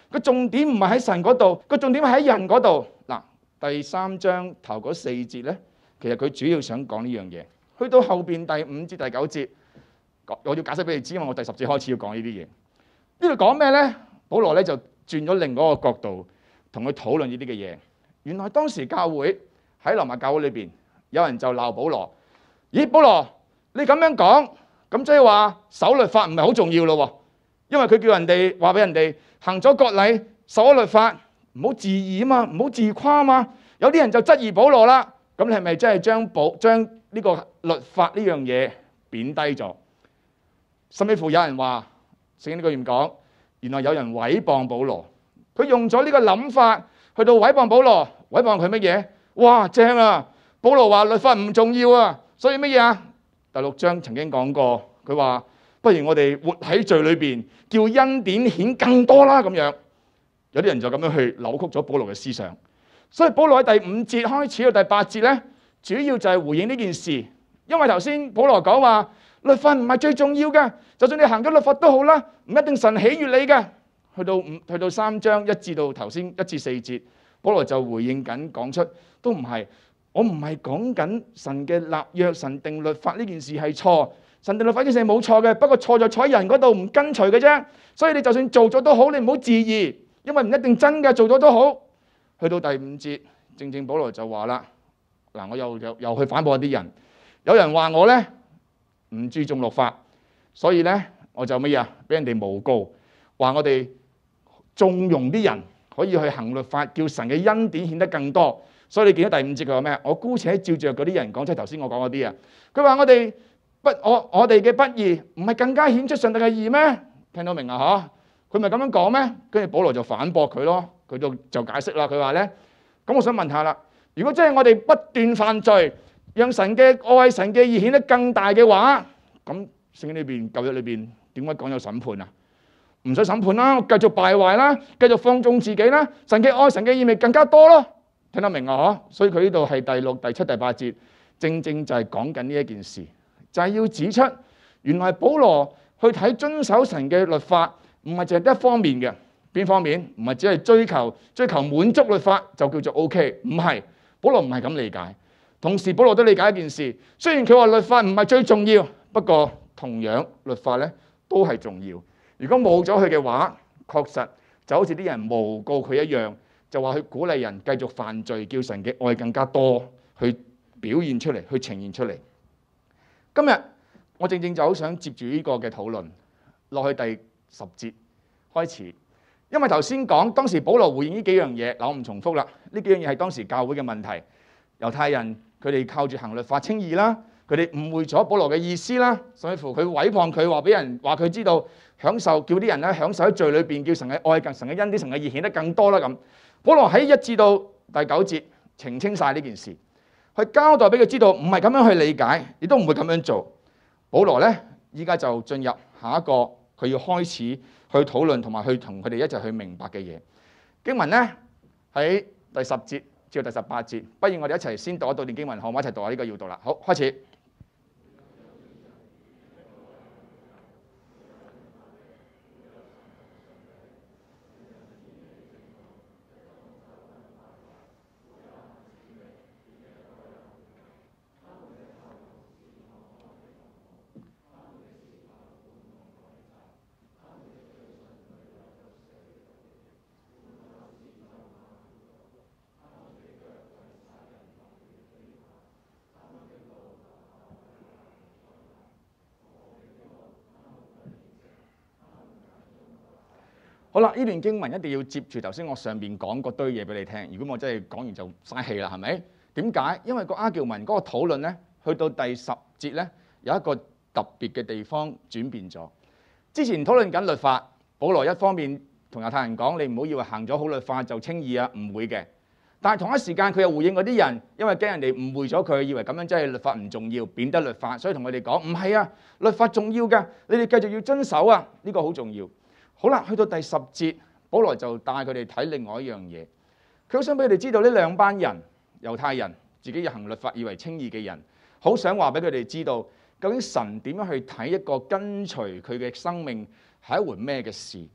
[SPEAKER 4] 個重點唔係喺神嗰度，個重點係喺人嗰度。嗱，第3章頭嗰4節咧，其實佢主要想講呢樣嘢。去到後邊第5節、第9節，我要解釋俾你知，因為我第10節開始要講呢啲嘢。呢度講咩咧？保羅咧就轉咗另外一個角度同佢討論呢啲嘅嘢。原來當時教會喺羅馬教會裏邊，有人就鬧保羅：咦，保羅你咁樣講，咁即係話守律法唔係好重要咯喎？因為佢叫人哋話俾人哋行咗割禮、守咗律法，唔好自義啊嘛，唔好自誇啊嘛。有啲人就質疑保羅啦，咁你係咪真係將呢個律法呢樣嘢貶低咗？甚至乎有人話聖經呢個點講？原來有人毀謗保羅，佢用咗呢個諗法去到毀謗保羅，毀謗佢乜嘢？哇，正啊！保羅話律法唔重要啊，所以乜嘢啊？第6章曾經講過，佢話不如我哋活喺罪裏邊，叫恩典顯更多啦咁樣。有啲人就咁樣去扭曲咗保羅嘅思想。所以保羅喺第5節開始到第8節咧，主要就係回應呢件事。因為頭先保羅講話律法唔係最重要嘅，就算你行咗律法都好啦，唔一定神喜悅你嘅。去到3章1至到頭先1至4節，保羅就回應緊講出都唔係，我唔係講緊神嘅立約、神定律法呢件事係錯，神定律法呢件事係冇錯嘅，不過錯就錯喺人嗰度唔跟隨嘅啫。所以你就算做咗都好，你唔好自義，因為唔一定真嘅，做咗都好。去到第5節，正保羅就話啦，嗱，我又去反駁一啲人，有人話我咧唔注重律法，所以咧我就乜嘢啊？俾人哋誣告，話我哋縱容啲人可以去行律法，叫神嘅恩典顯得更多。所以你見到第5節佢話咩？我姑且照着嗰啲人講，即係頭先我講嗰啲啊。佢話我哋嘅不義唔係更加顯出上帝嘅義咩？聽到明啊？嚇，佢咪咁樣講咩？跟住保羅就反駁佢咯，佢就解釋啦。佢話咧，咁我想問下啦，如果真係我哋不斷犯罪，讓神嘅愛、神嘅義顯得更大嘅話，咁聖經裏邊舊約裏邊點解講有審判啊？唔使審判啦，我繼續敗壞啦，繼續放縱自己啦，神嘅愛、神嘅義咪更加多咯。聽得明啊？所以佢呢度係第6、第7、第8節，正就係講緊呢一件事，就係要指出原來保羅去睇遵守神嘅律法，唔係淨係得一方面嘅。邊方面？唔係只係追求滿足律法就叫做 OK， 唔係。保羅唔係咁理解。同時保羅都理解一件事，雖然佢話律法唔係最重要，不過同樣律法咧都係重要。如果冇咗佢嘅話，確實就好似啲人誣告佢一樣，就話佢鼓勵人繼續犯罪，叫神嘅愛更加多去表現出嚟，去呈現出嚟。今日我正就好想接住呢個嘅討論落去第10節開始，因為頭先講當時保羅回應呢幾樣嘢，嗱我唔重複啦。呢幾樣嘢係當時教會嘅問題，猶太人佢哋靠住行律法稱義啦，佢哋誤會咗保羅嘅意思啦，甚至乎佢毀謗佢，話俾人話佢知道享受，叫啲人咧享受喺罪裏邊，叫神嘅愛、神嘅恩典、神嘅義顯得更多啦咁。保羅喺1至到第9節澄清晒呢件事，去交代俾佢知道，唔係咁樣去理解，亦都唔會咁樣做。保羅咧依家就進入下一個佢要開始去討論同埋去同佢哋一齊去明白嘅嘢。經文咧喺第10節至到第18節，不如我哋一齊先讀一段經文，好唔好？一齊讀下呢個要讀啦。好，開始。好啦，呢段經文一定要接住頭先我上邊講嗰堆嘢俾你聽。如果我真係講完就嘥氣啦，係咪？點解？因為個argument嗰個討論咧，去到第10節咧，有一個特別嘅地方轉變咗。之前討論緊律法，保羅一方面同猶太人講：你唔好以為行咗好律法就稱義啊，唔會嘅。但係同一時間佢又回應嗰啲人，因為驚人哋誤會咗佢，以為咁樣真係律法唔重要，貶低律法，所以同佢哋講：唔係啊，律法重要㗎，你哋繼續要遵守啊，呢個好重要。好啦，去到第10節，保羅就帶佢哋睇另外一樣嘢。佢好想俾佢哋知道呢兩班人，猶太人自己行律法以為稱義嘅人，好想話俾佢哋知道，究竟神點樣去睇一個跟隨佢嘅生命係一回咩嘅事。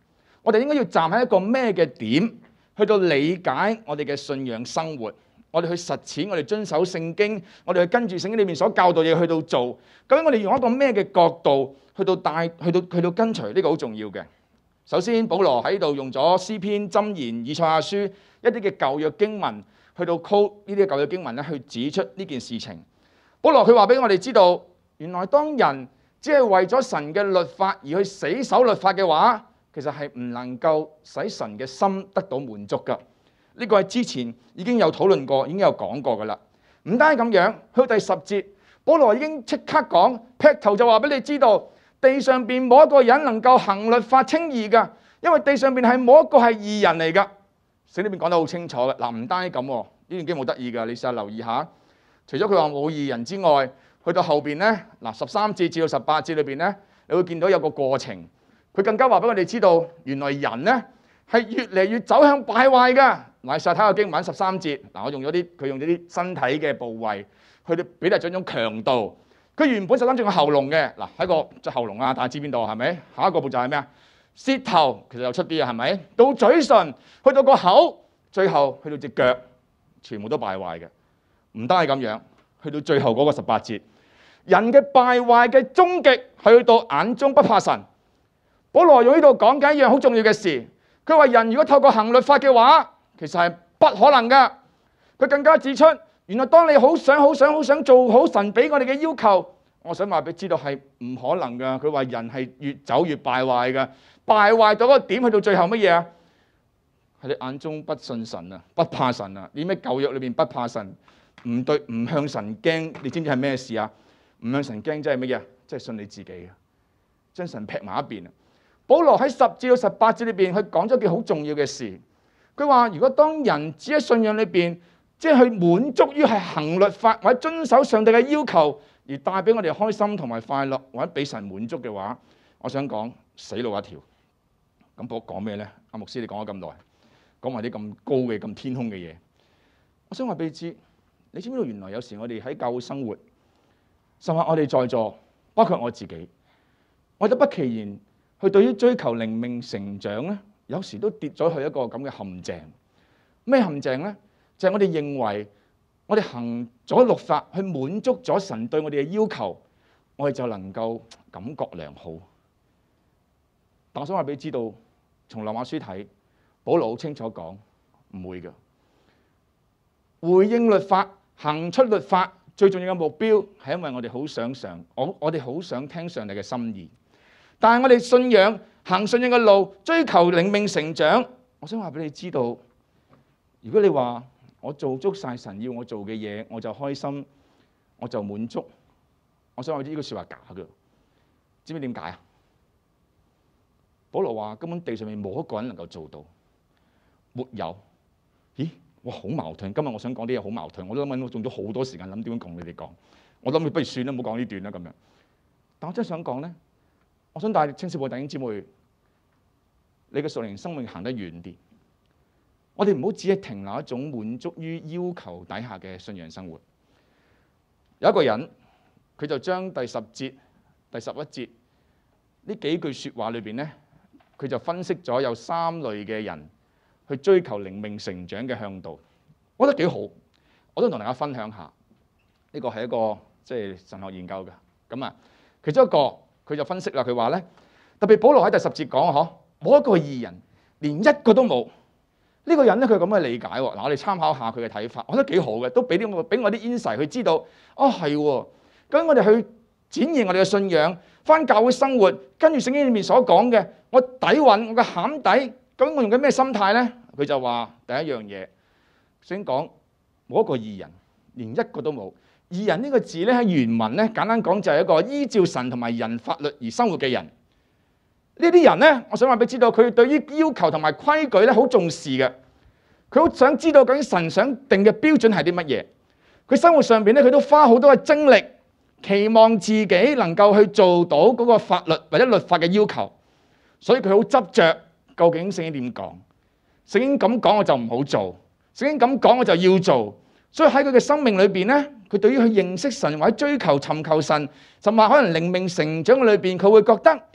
[SPEAKER 4] 我哋應該要站喺一個咩嘅點去到理解我哋嘅信仰生活，我哋去實踐，我哋遵守聖經，我哋去跟住聖經裏面所教導嘢去到做。究竟我哋用一個咩嘅角度去到去到跟隨，呢個好重要嘅。首先，保羅喺度用咗詩篇、箴言、以賽亞書一啲嘅舊約經文去到 quote 呢啲舊約經文咧，去指出呢件事情。保羅佢話俾我哋知道，原來當人只係為咗神嘅律法而去死守律法嘅話，其實係唔能夠使神嘅心得到滿足㗎。呢個係之前已經有討論過，已經有講過㗎啦。唔單係咁樣，去到第10節，保羅已經即刻講劈頭就話俾你知道，地上邊冇一個人能夠行律法稱義㗎，因為地上邊係冇一個係義人嚟㗎。聖經裏邊講得好清楚嘅。嗱，唔單係咁，呢段經好得意㗎，你試下留意下。除咗佢話冇義人之外，去到後邊咧，嗱13節至到18節裏邊咧，你會見到有個過程。佢更加話俾我哋知道，原來人咧係越嚟越走向敗壞㗎。嗱，試下睇下經文13節。嗱，我用咗啲身體嘅部位去到俾你一種強度。佢原本13節個喉嚨嘅，嗱喺個即喉嚨啊，大家知邊度係咪？下一個步驟係咩啊？舌頭其實又出啲啊，係咪？到嘴唇，去到個口，最後去到隻腳，全部都敗壞嘅。唔單係咁樣，去到最後嗰個18節，人嘅敗壞嘅終極係去到眼中不怕神。保羅用呢度講緊一樣好重要嘅事，佢話人如果透過行律法嘅話，其實係不可能㗎。佢更加指出，原來當你好想做好神俾我哋嘅要求，我想話俾你知道係唔可能㗎。佢話人係越走越敗壞㗎，敗壞到嗰個點去到最後乜嘢啊？係你眼中不信神啊，不怕神啊。你咩舊約裏邊不怕神，唔向神驚，你知唔知係咩事啊？唔向神驚即係乜嘢？即係信你自己嘅，將神劈埋一邊啊！保羅喺10至到18節裏邊，佢講咗件好重要嘅事。佢話：如果當人只喺信仰裏邊，即係去滿足於係行律法或者遵守上帝嘅要求，而帶俾我哋開心同埋快樂，或者俾神滿足嘅話，我想講死路一條。咁我講咩呢？阿牧師你講咗咁耐，講埋啲咁高嘅、咁天空嘅嘢。我想話俾你知，你知唔知道原來有時我哋喺教會生活，甚至我哋在座，包括我自己，我都不其然去對於追求靈命成長咧，有時都跌咗去一個咁嘅陷阱。咩陷阱呢？就係我哋認為我哋行咗律法去滿足咗神對我哋嘅要求，我哋就能夠感覺良好。但我想話俾你知道，從羅馬書睇，保羅好清楚講唔會嘅。回應律法、行出律法，最重要嘅目標係因為我哋好想我哋好想聽上帝嘅心意。但係我哋信仰行信仰嘅路，追求靈命成長。我想話俾你知道，如果你話我做足晒神要我做嘅嘢，我就開心，我就滿足。我想話呢句説話假嘅，知唔知點解啊？保羅話根本地上面冇一個人能夠做到，沒有。咦？哇，好矛盾！今日我想講啲嘢好矛盾，我都諗我用咗好多時間諗點樣同你哋講。我諗不如算啦，唔好講呢段啦咁樣。但我真係想講咧。我想帶青少部弟兄姊妹，你嘅屬靈生命行得遠啲。我哋唔好只係停留一種滿足於要求底下嘅信仰生活。有一個人，佢就將第10節、第11節呢幾句説話裏邊咧，佢就分析咗有3類嘅人去追求靈命成長嘅向導。我覺得幾好，我都同大家分享下。呢個係一個即係神學研究嘅。咁啊，其中一個。佢就分析啦，佢話咧，特別保羅喺第10節講嗬，冇一個義人，連一個都冇。呢個人咧，佢咁嘅理解喎。嗱，我哋參考下佢嘅睇法，我覺得幾好嘅，都俾我啲 insight 去知道。哦，係喎，究竟我哋去展現我哋嘅信仰，返教會生活，跟住聖經裏面所講嘅，我底蘊，我嘅餡底，究竟我用緊咩心態咧？佢就話第一樣嘢，先講冇一個義人，連一個都冇。義人呢個字咧喺原文咧，簡單講就係一個依照神同埋人法律而生活嘅人。呢啲人咧，我想話俾你知道，佢對於要求同埋規矩咧好重視嘅。佢好想知道究竟神想定嘅標準係啲乜嘢。佢生活上邊咧，佢都花好多嘅精力，期望自己能夠去做到嗰個法律或者律法嘅要求。所以佢好執着，究竟聖經點講？聖經咁講我就唔好做，聖經咁講我就要做。所以喺佢嘅生命裏邊咧，佢對於去認識神或者追求尋求神，甚至可能靈命成長嘅裏邊，佢會覺得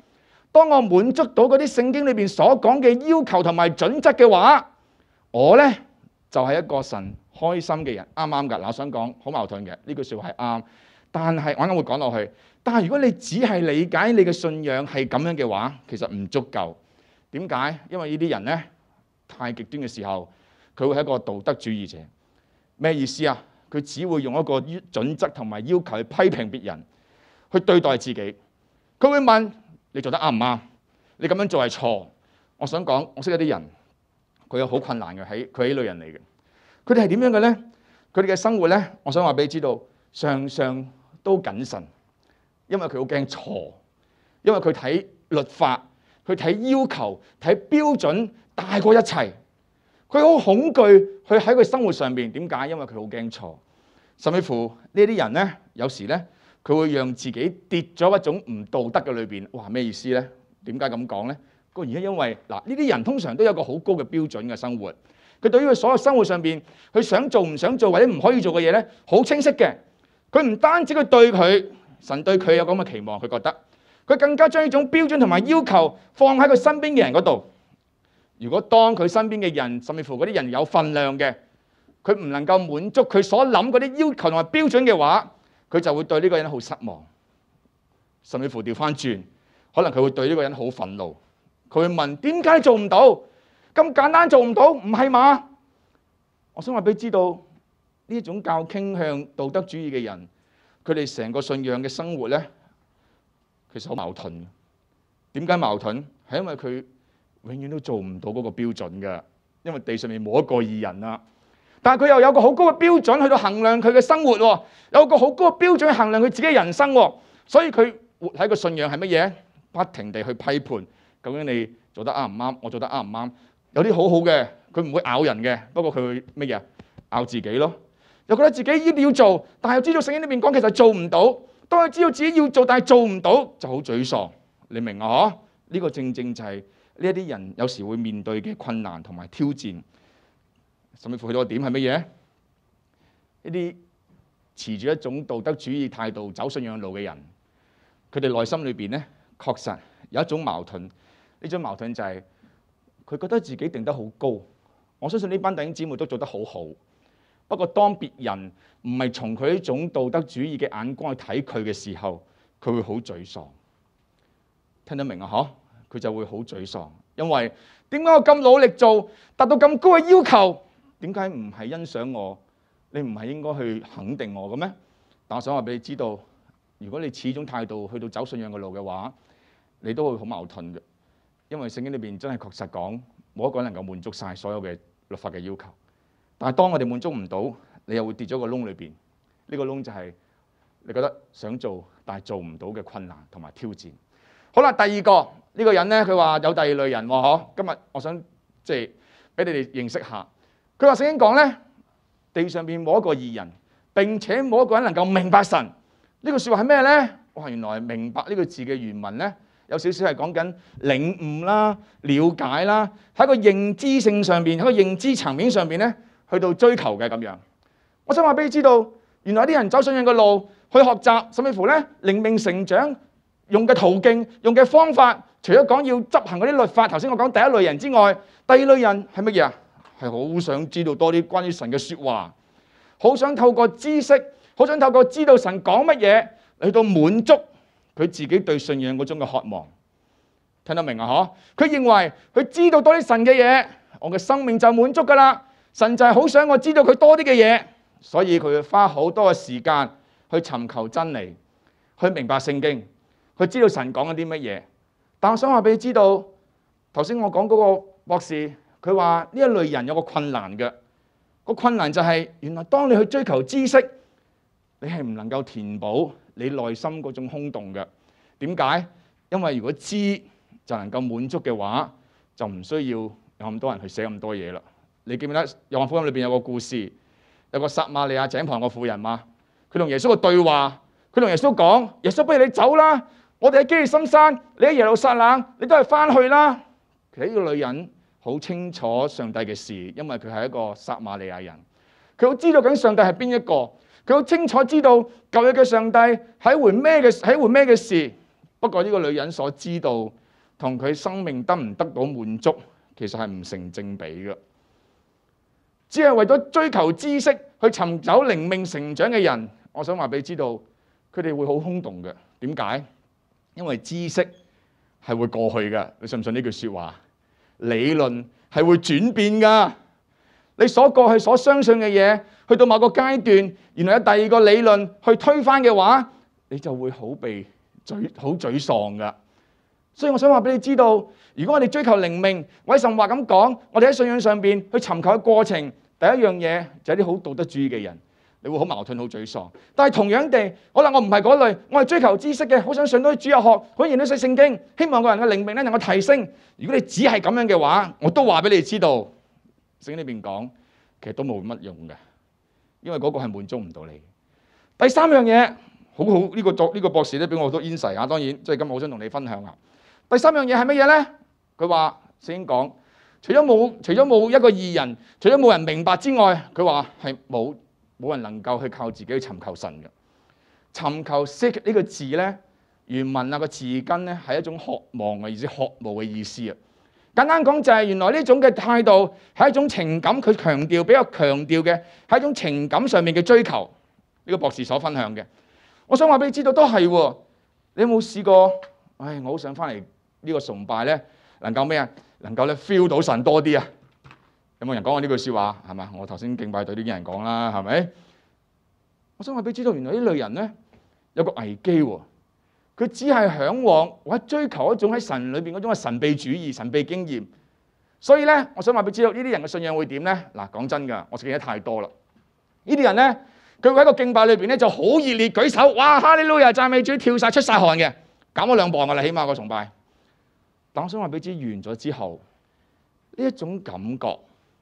[SPEAKER 4] 當我滿足到嗰啲聖經裏邊所講嘅要求同埋準則嘅話，我呢就係一個神開心嘅人，啱唔啱㗎？嗱，我想講好矛盾嘅，呢句説話係啱，但係我啱啱會講落去。但係如果你只係理解你嘅信仰係咁樣嘅話，其實唔足夠。點解？因為呢啲人呢，太極端嘅時候，佢會係一個道德主義者。咩意思啊？佢只會用一個準則同埋要求去批評別人，去對待自己。佢會問你做得啱唔啱？你咁樣做係錯。我想講，我識一啲人，佢有好困難嘅，佢係呢類人嚟嘅。佢哋係點樣嘅呢？佢哋嘅生活呢，我想話俾你知道，常常都謹慎，因為佢好驚錯，因為佢睇律法，佢睇要求、睇標準大過一切。佢好恐懼，去喺佢生活上邊。點解？因為佢好驚錯，甚至乎呢啲人呢，有時呢，佢會讓自己跌咗一種唔道德嘅裏邊。哇！咩意思呢？點解咁講呢？個原因因為嗱，呢啲人通常都有個好高嘅標準嘅生活。佢對於佢所有生活上邊，佢想做唔想做或者唔可以做嘅嘢呢，好清晰嘅。佢唔單止佢對佢神對佢有咁嘅期望，佢覺得佢更加將呢種標準同埋要求放喺佢身邊嘅人嗰度。如果當佢身邊嘅人，甚至乎嗰啲人有份量嘅，佢唔能夠滿足佢所諗嗰啲要求同埋標準嘅話，佢就會對呢個人好失望，甚至乎調翻轉，可能佢會對呢個人好憤怒。佢會問：點解做唔到？咁簡單做唔到，唔係嘛？我想話俾你知道，呢種較傾向道德主義嘅人，佢哋成個信仰嘅生活呢，其實好矛盾。點解矛盾？係因為佢永遠都做唔到嗰個標準嘅，因為地上面冇一個義人啦。但係佢又有個好高嘅標準去到衡量佢嘅生活喎，有個好高嘅標準去衡量佢自己嘅人生喎。所以佢活喺個信仰係乜嘢？不停地去批判，究竟你做得啱唔啱？我做得啱唔啱？有啲好好嘅，佢唔會咬人嘅，不過佢會乜嘢？咬自己咯。又覺得自己一定要做，但係又知道聖經裏面講其實做唔到。當佢知道自己要做，但係做唔到，就好沮喪。你明啊？呢個正正就係呢一啲人有時會面對嘅困難同埋挑戰，甚至乎去到個點係乜嘢？呢啲持住一種道德主義態度走信仰路嘅人，佢哋內心裏邊咧，確實有一種矛盾。呢種矛盾就係佢覺得自己定得好高。我相信呢班弟兄姊妹都做得好好。不過當別人唔係從佢呢種道德主義嘅眼光去睇佢嘅時候，佢會好沮喪。聽得明啊？嗬，佢就會好沮喪，因為點解我咁努力做，達到咁高嘅要求，點解唔係欣賞我？你唔係應該去肯定我嘅咩？但我想話俾你知道，如果你始終態度去到走信仰嘅路嘅話，你都會好矛盾嘅，因為聖經裏邊真係確實講，冇一個人能夠滿足晒所有嘅律法嘅要求。但係當我哋滿足唔到，你又會跌咗個窿裏邊。呢個窿就係你覺得想做但係做唔到嘅困難同埋挑戰。好啦，第二個呢個人呢，佢話有第二類人喎，嗬。今日我想即係俾你哋認識下。佢話聖經講呢，地上邊冇一個義人，並且冇一個人能夠明白神。呢句説話係咩呢？哇！原來明白呢個字嘅原文呢，有少少係講緊領悟啦、了解啦，喺個認知性上邊，喺個認知層面上邊呢，去到追求嘅咁樣。我想話俾你知道，原來啲人走信仰嘅路去學習，甚至乎呢靈命成長用嘅途徑、用嘅方法，除咗講要執行嗰啲律法，頭先我講第一類人之外，第二類人係乜嘢啊？係好想知道多啲關於神嘅説話，好想透過知識，好想透過知道神講乜嘢嚟到滿足佢自己對信仰嗰種嘅渴望。聽得明啊？嗬！佢認為佢知道多啲神嘅嘢，我嘅生命就滿足㗎啦。神就係好想我知道佢多啲嘅嘢，所以佢會花好多嘅時間去尋求真理，去明白聖經，去知道神講緊啲乜嘢。但我想話俾你知道，頭先我講嗰個博士，佢話呢一類人有個困難嘅，個困難就係原來當你去追求知識，你係唔能夠填補你內心嗰種空洞嘅。點解？因為如果知就能夠滿足嘅話，就唔需要有咁多人去寫咁多嘢啦。你記唔記得約翰福音裏邊有個故事，有個撒瑪利亞井旁個婦人嘛？佢同耶穌嘅對話，佢同耶穌講：耶穌，不如你走啦，我哋喺基利心山，你喺耶路撒冷，你都係翻去啦。其實呢個女人好清楚上帝嘅事，因為佢係一個撒瑪利亞人，佢好知道緊上帝係邊一個，佢好清楚知道舊約嘅上帝係一回咩嘅事。不過呢個女人所知道同佢生命得唔得到滿足，其實係唔成正比嘅。只係為咗追求知識去尋找靈命成長嘅人，我想話俾你知道，佢哋會好空洞嘅。點解？因為知識係會過去嘅，你信唔信呢句説話？理論係會轉變㗎。你所過去所相信嘅嘢，去到某個階段，原來有第二個理論去推翻嘅話，你就會好沮喪㗎。所以我想話俾你知道，如果我哋追求靈命，或者甚至話咁講，我哋喺信仰上邊去尋求嘅過程，第一樣嘢就係啲好道德主義嘅人，你會好矛盾、好沮喪。但係同樣地，可能我唔係嗰類，我係追求知識嘅，好想上到主日學，好認到識聖經，希望個人嘅靈命咧能夠提升。如果你只係咁樣嘅話，我都話俾你知道，聖經裏邊講其實都冇乜用嘅，因為嗰個係滿足唔到你。第三樣嘢，好呢個博士咧俾我好多 insight啊，當然即係今日好想同你分享啊。第三樣嘢係乜嘢咧？佢話聖經講，除咗冇一個義人，除咗冇人明白之外，佢話係冇人能夠去靠自己去尋求神嘅。尋求 seek 呢個字咧，原文啊個字根咧係一種渴望嘅意思，渴慕嘅意思啊。簡單講就係原來呢種嘅態度係一種情感，佢比較強調嘅係一種情感上面嘅追求。呢個博士所分享嘅，我想話俾你知道都係喎。你有冇試過？我好想翻嚟呢個崇拜咧，能夠咩啊？能夠咧 feel 到神多啲啊！有冇人講過呢句説話？係嘛？我頭先敬拜隊都已經人講啦，係咪？我想話俾你知道，原來呢類人咧有個危機喎。佢只係嚮往或者追求一種喺神裏邊嗰種嘅神秘主義、神秘經驗。所以咧，我想話俾你知道，呢啲人嘅信仰會點咧？嗱，講真㗎，我見得太多啦。呢啲人咧，佢會喺個敬拜裏邊咧就好熱烈舉手，哇！哈利路亞讚美主，跳晒出晒汗嘅，減咗2磅㗎啦，起碼個崇拜。但我想話俾你知，完咗之後，呢一種感覺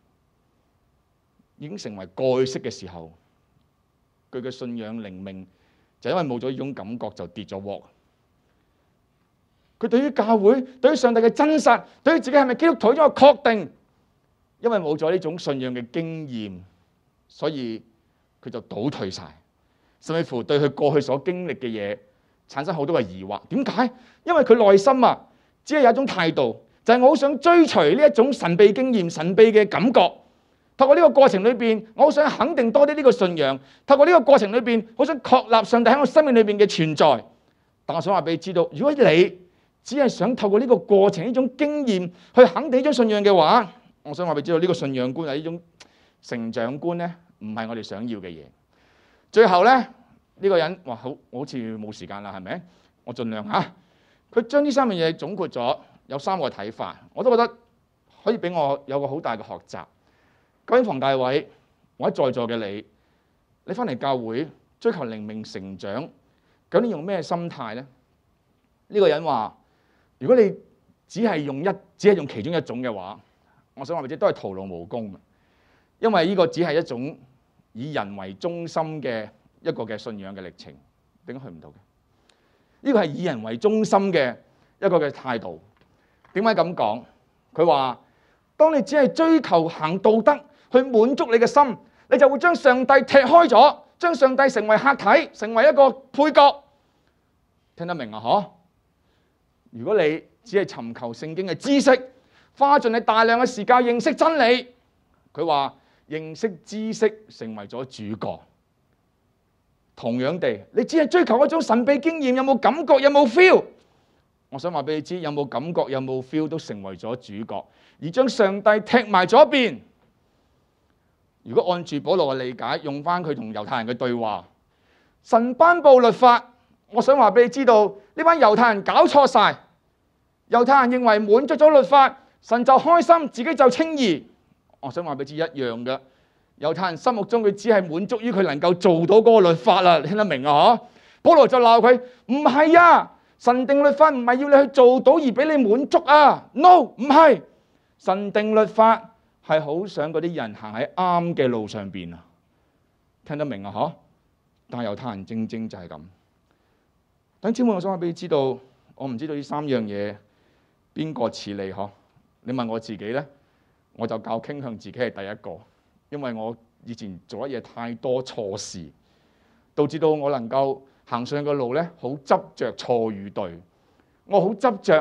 [SPEAKER 4] 已經成為過去式嘅時候，佢嘅信仰靈命就因為冇咗呢種感覺就跌咗鑊。佢對於教會、對於上帝嘅真實、對於自己係咪基督徒呢種確定，因為冇咗呢種信仰嘅經驗，所以佢就倒退晒，甚至乎對佢過去所經歷嘅嘢產生好多嘅疑惑。點解？因為佢內心啊，只係有一種態度，就係我好想追隨呢一種神秘經驗、神秘嘅感覺。透過呢個過程裏邊，我好想肯定多啲呢個信仰。透過呢個過程裏邊，好想確立上帝喺我生命裏邊嘅存在。但我想話俾你知道，如果你只係想透過呢個過程、呢種經驗去肯定呢種信仰嘅話，我想話俾你知道，呢個信仰觀係呢種成長觀咧，唔係我哋想要嘅嘢。最後咧，呢個人話好似冇時間啦，係咪？我盡量嚇。佢將呢3樣嘢總括咗，有3個睇法，我都覺得可以俾我有個好大嘅學習。究竟房大偉或者在座嘅你翻嚟教會追求靈命成長，究竟用咩心態咧？呢個人話：如果你只係用其中一種嘅話，我想話俾你知都係徒勞無功嘅，因為呢個只係一種以人為中心嘅一個嘅信仰嘅歷程，點解去唔到嘅？呢個係以人為中心嘅一個嘅態度。點解咁講？佢話：當你只係追求行道德去滿足你嘅心，你就會將上帝踢開咗，將上帝成為客體，成為一個配角。聽得明啊？嗬！如果你只係尋求聖經嘅知識，花盡你大量嘅時間認識真理，佢話認識知識成為咗主角。同樣地，你只係追求一種神秘經驗，有冇感覺，有冇 feel？ 我想話俾你知，有冇感覺，有冇 feel 都成為咗主角，而將上帝踢埋咗一邊。如果按住保羅嘅理解，用翻佢同猶太人嘅對話，神頒布律法，我想話俾你知道，呢班猶太人搞錯晒。猶太人認為滿足咗律法，神就開心，自己就稱義。我想話俾你知一樣嘅，猶太人心目中佢只係滿足於佢能夠做到嗰個律法啦，你聽得明啊？嗬？保羅就鬧佢，唔係啊，神定律法唔係要你去做到而俾你滿足啊 ，no 唔係，神定律法係好想嗰啲人行喺啱嘅路上邊啊，聽得明啊？嗬？但係猶太人正正就係咁。等姊妹，我想話俾你知道，我唔知道呢3樣嘢邊個似你嗬？你問我自己咧，我就較傾向自己係第一個，因為我以前做咗嘢太多錯事，導致到我能夠行上嘅路咧，好執着錯與對。我好執着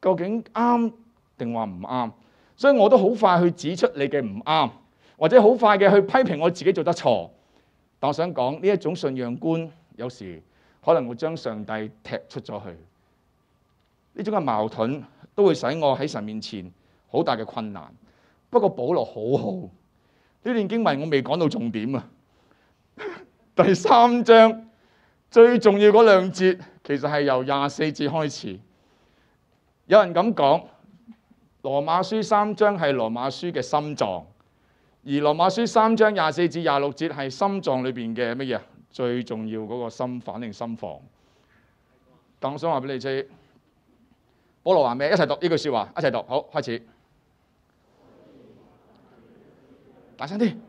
[SPEAKER 4] 究竟啱定話唔啱，所以我都好快去指出你嘅唔啱，或者好快嘅去批評我自己做得錯。但我想講呢一種信仰觀，有時可能會將上帝踢出咗去。呢種嘅矛盾都會使我喺神面前好大嘅困難。不過保羅好好，呢段經文我未講到重點啊。第3章最重要嗰2節，其實係由24節開始。有人咁講，羅馬書3章係羅馬書嘅心臟，而羅馬書3章24至26節係心臟裏邊嘅乜嘢？最重要嗰個心瓣定心房。但我想話俾你知，保羅話咩？一齊讀呢句説話，一齊讀，好，開始。大聲啲！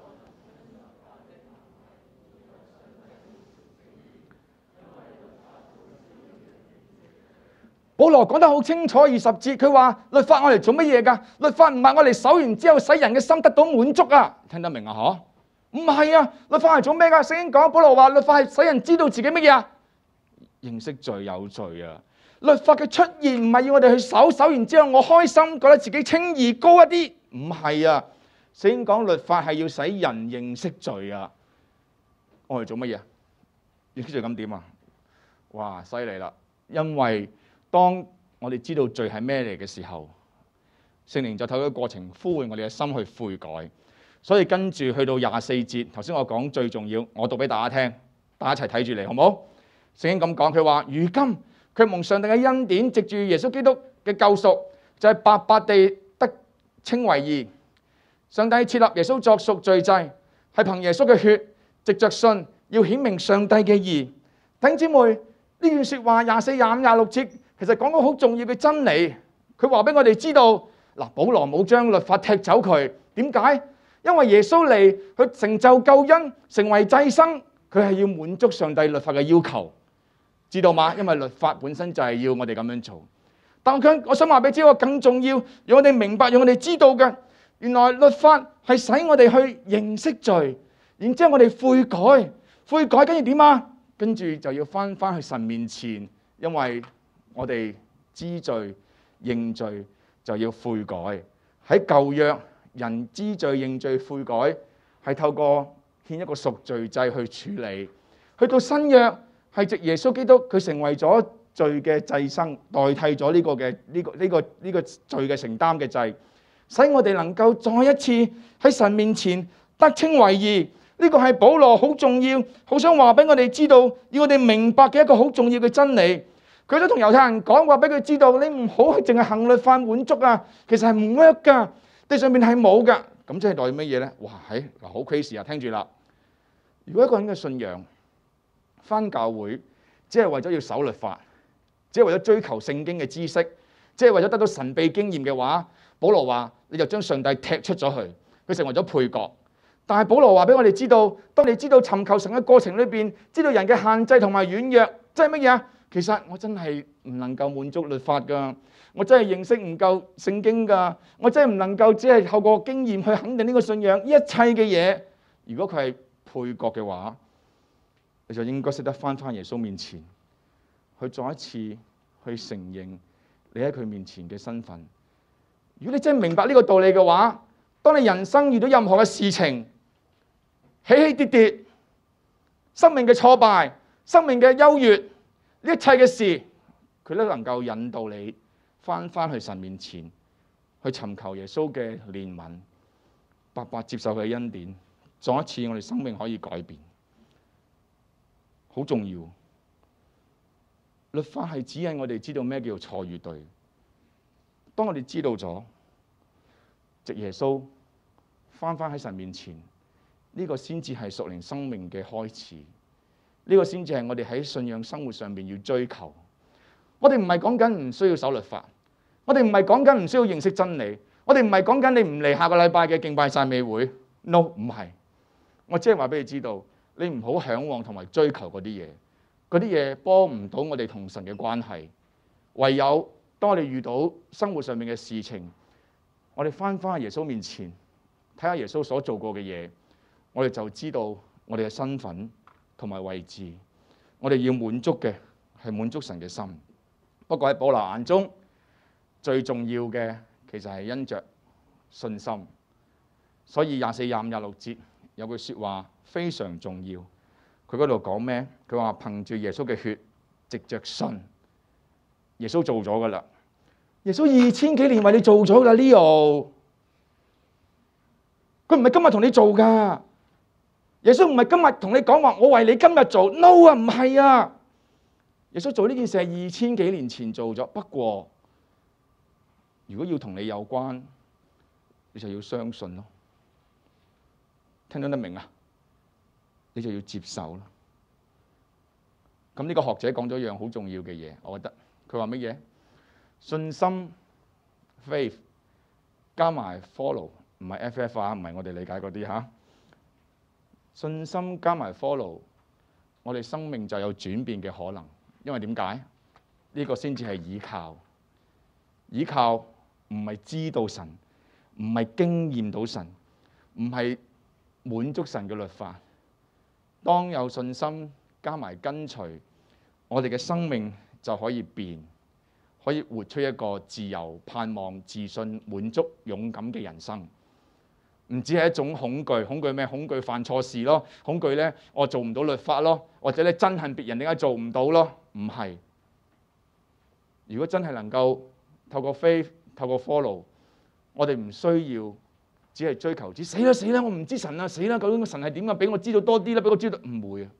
[SPEAKER 4] 保羅講得好清楚，20節佢話律法我嚟做乜嘢㗎？律法唔係我嚟守完之後使人嘅心得到滿足啊！聽得明啊？嗬？唔係啊！律法係做咩㗎？聖經講保羅話律法係使人知道自己乜嘢啊？認識罪有罪啊！律法嘅出現唔係要我哋去守完之後我開心，覺得自己稱義高一啲，唔係啊！聖經講律法係要使人認識罪啊！我哋做乜嘢？認識罪咁點啊？哇！犀利啦！因為當我哋知道罪係咩嚟嘅時候，聖靈就透過過程呼喚我哋嘅心去悔改。所以跟住去到24節，頭先我講最重要，我讀俾大家聽，大家一齊睇住嚟，好唔好？聖經咁講，佢話：如今佢蒙上帝嘅恩典，藉住耶穌基督嘅救贖，就係白白地得稱為義。上帝設立耶穌作贖罪祭，係憑耶穌嘅血，藉着信要顯明上帝嘅義。弟兄姊妹，呢段説話24、25、26節其實講個好重要嘅真理。佢話俾我哋知道，嗱，保羅冇將律法踢走佢，點解？因為耶穌嚟佢成就救恩，成為祭牲，佢係要滿足上帝律法嘅要求，知道嗎？因為律法本身就係要我哋咁樣做。但我想話俾你知，更重要，讓我哋明白，讓我哋知道嘅。原來律法係使我哋去認識罪，然之後我哋悔改跟住點啊？跟住就要翻去神面前，因為我哋知罪認罪就要悔改。喺舊約，人知罪認罪悔改係透過獻一個贖罪祭去處理，去到新約係藉耶穌基督佢成為咗罪嘅祭牲，代替咗呢個罪嘅承擔嘅祭。使我哋能夠再一次喺神面前得稱為義，呢個係保羅好重要，好想話俾我哋知道，要我哋明白嘅一個好重要嘅真理。佢都同猶太人講話俾佢知道，你唔好淨係行律法滿足啊，其實係唔 work 㗎，地上面係冇㗎。咁即係代表乜嘢咧？哇，好 crazy 啊！聽住啦，如果一個人嘅信仰返教會，只係為咗要守律法，只係為咗追求聖經嘅知識，只係為咗得到神秘經驗嘅話，保羅話你就將上帝踢出咗去，佢成為咗配角。但係保羅話俾我哋知道，當你知道尋求神嘅過程裏邊，知道人嘅限制同埋軟弱，即係乜嘢啊？其實我真係唔能夠滿足律法㗎，我真係認識唔夠聖經㗎，我真係唔能夠只係透過經驗去肯定呢個信仰。一切嘅嘢，如果佢係配角嘅話，你就應該識得返耶穌面前，去再一次去承認你喺佢面前嘅身份。如果你真係明白呢個道理嘅話，當你人生遇到任何嘅事情，起起跌跌，生命嘅挫敗、生命嘅優越，呢一切嘅事，佢都能夠引導你返去神面前，去尋求耶穌嘅憐憫，白白接受佢嘅恩典，再一次我哋生命可以改變，好重要。律法係指引我哋知道咩叫錯與對。當我哋知道咗，藉耶穌返喺神面前，呢個先至係屬靈生命嘅開始。呢個先至係我哋喺信仰生活上面要追求。我哋唔係講緊唔需要守律法，我哋唔係講緊唔需要認識真理，我哋唔係講緊你唔嚟下個禮拜嘅敬拜讚美會。No， 唔係。我只係話俾你知道，你唔好嚮往同埋追求嗰啲嘢，嗰啲嘢幫唔到我哋同神嘅關係。唯有當我哋遇到生活上面嘅事情，我哋返耶穌面前，睇下耶穌所做過嘅嘢，我哋就知道我哋嘅身份同埋位置。我哋要滿足嘅係滿足神嘅心。不過喺保羅眼中， 最重要嘅其實係因着信心。所以24、25、26節有句説話非常重要。佢嗰度講咩？佢話憑住耶穌嘅血，藉着信，耶穌做咗噶啦。耶穌2000幾年為你做咗啦，Leo。佢唔係今日同你做噶。耶穌唔係今日同你講話，我為你今日做。No 啊，唔係啊。耶穌做呢件事係2000幾年前做咗。不過，如果要同你有關，你就要相信咯。聽得明啊？你就要接受啦。咁呢個學者講咗一樣好重要嘅嘢，我覺得佢話乜嘢？信心 faith 加埋 follow， 唔係 FF 啊，唔係我哋理解嗰啲嚇。信心加埋 follow， 我哋生命就有轉變嘅可能。因為點解？呢個先至係倚靠。倚靠唔係知道神，唔係經驗到神，唔係滿足神嘅律法。當有信心加埋跟隨，我哋嘅生命就可以變，可以活出一個自由、盼望、自信、滿足、勇敢嘅人生。唔止係一種恐懼，恐懼咩？恐懼犯錯事咯，恐懼咧我做唔到律法咯，或者咧憎恨別人點解做唔到咯？唔係。如果真係能夠透過 faith、透過 follow， 我哋唔需要只係追求知死啦死啦，我唔知神啊死啦，究竟個神係點啊？俾我知道多啲啦，俾我知道。唔會啊。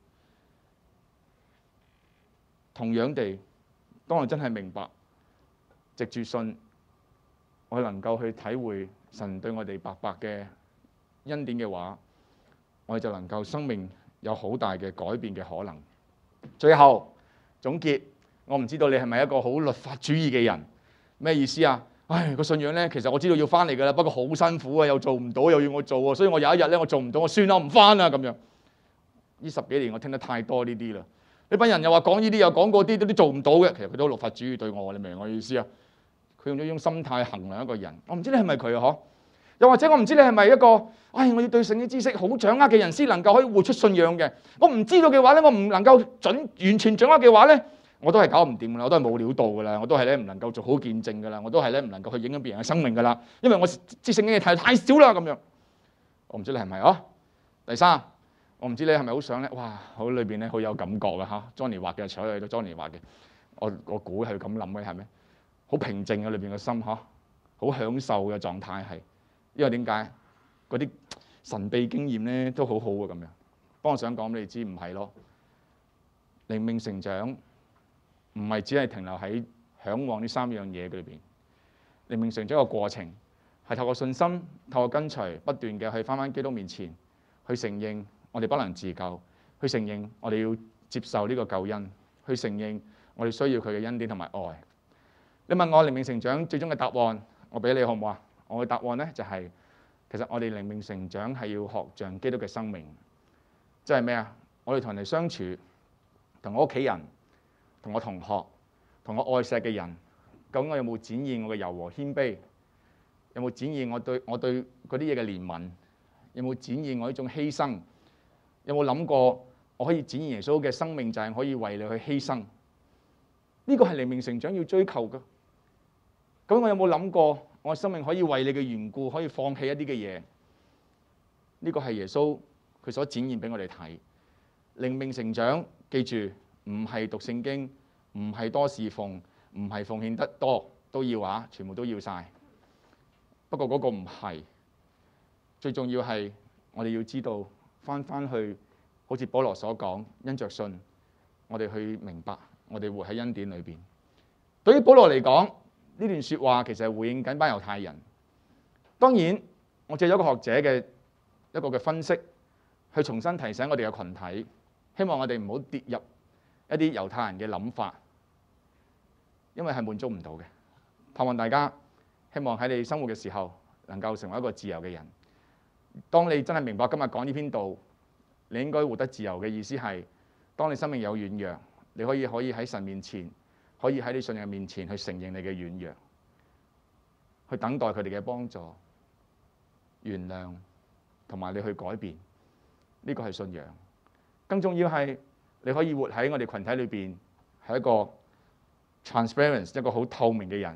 [SPEAKER 4] 同樣地，當我真係明白，藉住信，我能夠去體會神對我哋白白嘅恩典嘅話，我哋就能夠生命有好大嘅改變嘅可能。最後總結，我唔知道你係咪一個好律法主義嘅人？咩意思啊？唉，個信仰咧，其實我知道要翻嚟㗎啦，不過好辛苦啊，又做唔到，又要我做喎，所以我有一日咧，我做唔到，我算啦，我唔翻啦咁樣。呢10幾年我聽得太多呢啲啦。呢班人又話講呢啲，又講嗰啲，都做唔到嘅。其實佢都律法主義對我，你明我意思啊？佢用咗一種心態衡量一個人。我唔知你係咪佢啊？嗬？又或者我唔知你係咪一個，我要對聖經知識好掌握嘅人先能夠可以活出信仰嘅。我唔知道嘅話咧，我唔能夠完全掌握嘅話咧，我都係搞唔掂㗎啦，我都係冇料到㗎啦，我都係咧唔能夠做好見證㗎啦，我都係咧唔能夠去影響別人嘅生命㗎啦，因為我知聖經嘅太少啦咁樣。我唔知你係咪啊？第三，我唔知你係咪好想咧，哇！好裏邊咧好有感覺㗎嚇 ，Johnny 畫嘅，坐喺度 Johnny 畫嘅，我估係咁諗嘅係咩？好平靜嘅裏邊嘅心嚇，好享受嘅狀態係，因為點解？嗰啲神秘經驗咧都好好啊咁樣。不過我想講俾你知，唔係咯，靈命成長唔係只係停留喺嚮往呢3樣嘢裏邊。靈命成長嘅過程係透過信心、透過跟隨，不斷嘅去返基督面前，去承認我哋不能自救，去承認我哋要接受呢個救恩，去承認我哋需要佢嘅恩典同埋愛。你問我靈命成長最終嘅答案，我俾你好唔好啊？我嘅答案咧就係、其實我哋靈命成長係要學像基督嘅生命，即係咩啊？我哋同人哋相處，同我屋企人、同我同學、同我愛錫嘅人，究竟我有冇展現我嘅柔和謙卑？有冇展現我對嗰啲嘢嘅憐憫？有冇展現我呢種犧牲？有冇諗過我可以展現耶穌嘅生命就係可以為你去犧牲？呢個係靈命成長要追求嘅。咁我有冇諗過我嘅生命可以為你嘅緣故可以放棄一啲嘅嘢？呢個係耶穌佢所展現俾我哋睇。靈命成長，記住唔係讀聖經，唔係多侍奉，唔係奉獻得多都要啊，全部都要晒。不過嗰個唔係，最重要係我哋要知道返去，好似保羅所講，因着信，我哋去明白，我哋活喺恩典裏邊。對於保羅嚟講，呢段説話其實係回應緊班猶太人。當然，我借咗一個學者嘅一個嘅分析，去重新提醒我哋嘅群體，希望我哋唔好跌入一啲猶太人嘅諗法，因為係滿足唔到嘅。盼望大家希望喺你生活嘅時候，能夠成為一個自由嘅人。當你真係明白今日講呢篇道，你應該活得自由嘅意思係，當你生命有軟弱，你可以喺神面前，可以喺你信仰面前去承認你嘅軟弱，去等待佢哋嘅幫助、原諒同埋你去改變。呢個係信仰。更重要係你可以活喺我哋群體裏邊，係一個 transparent 一個好透明嘅人，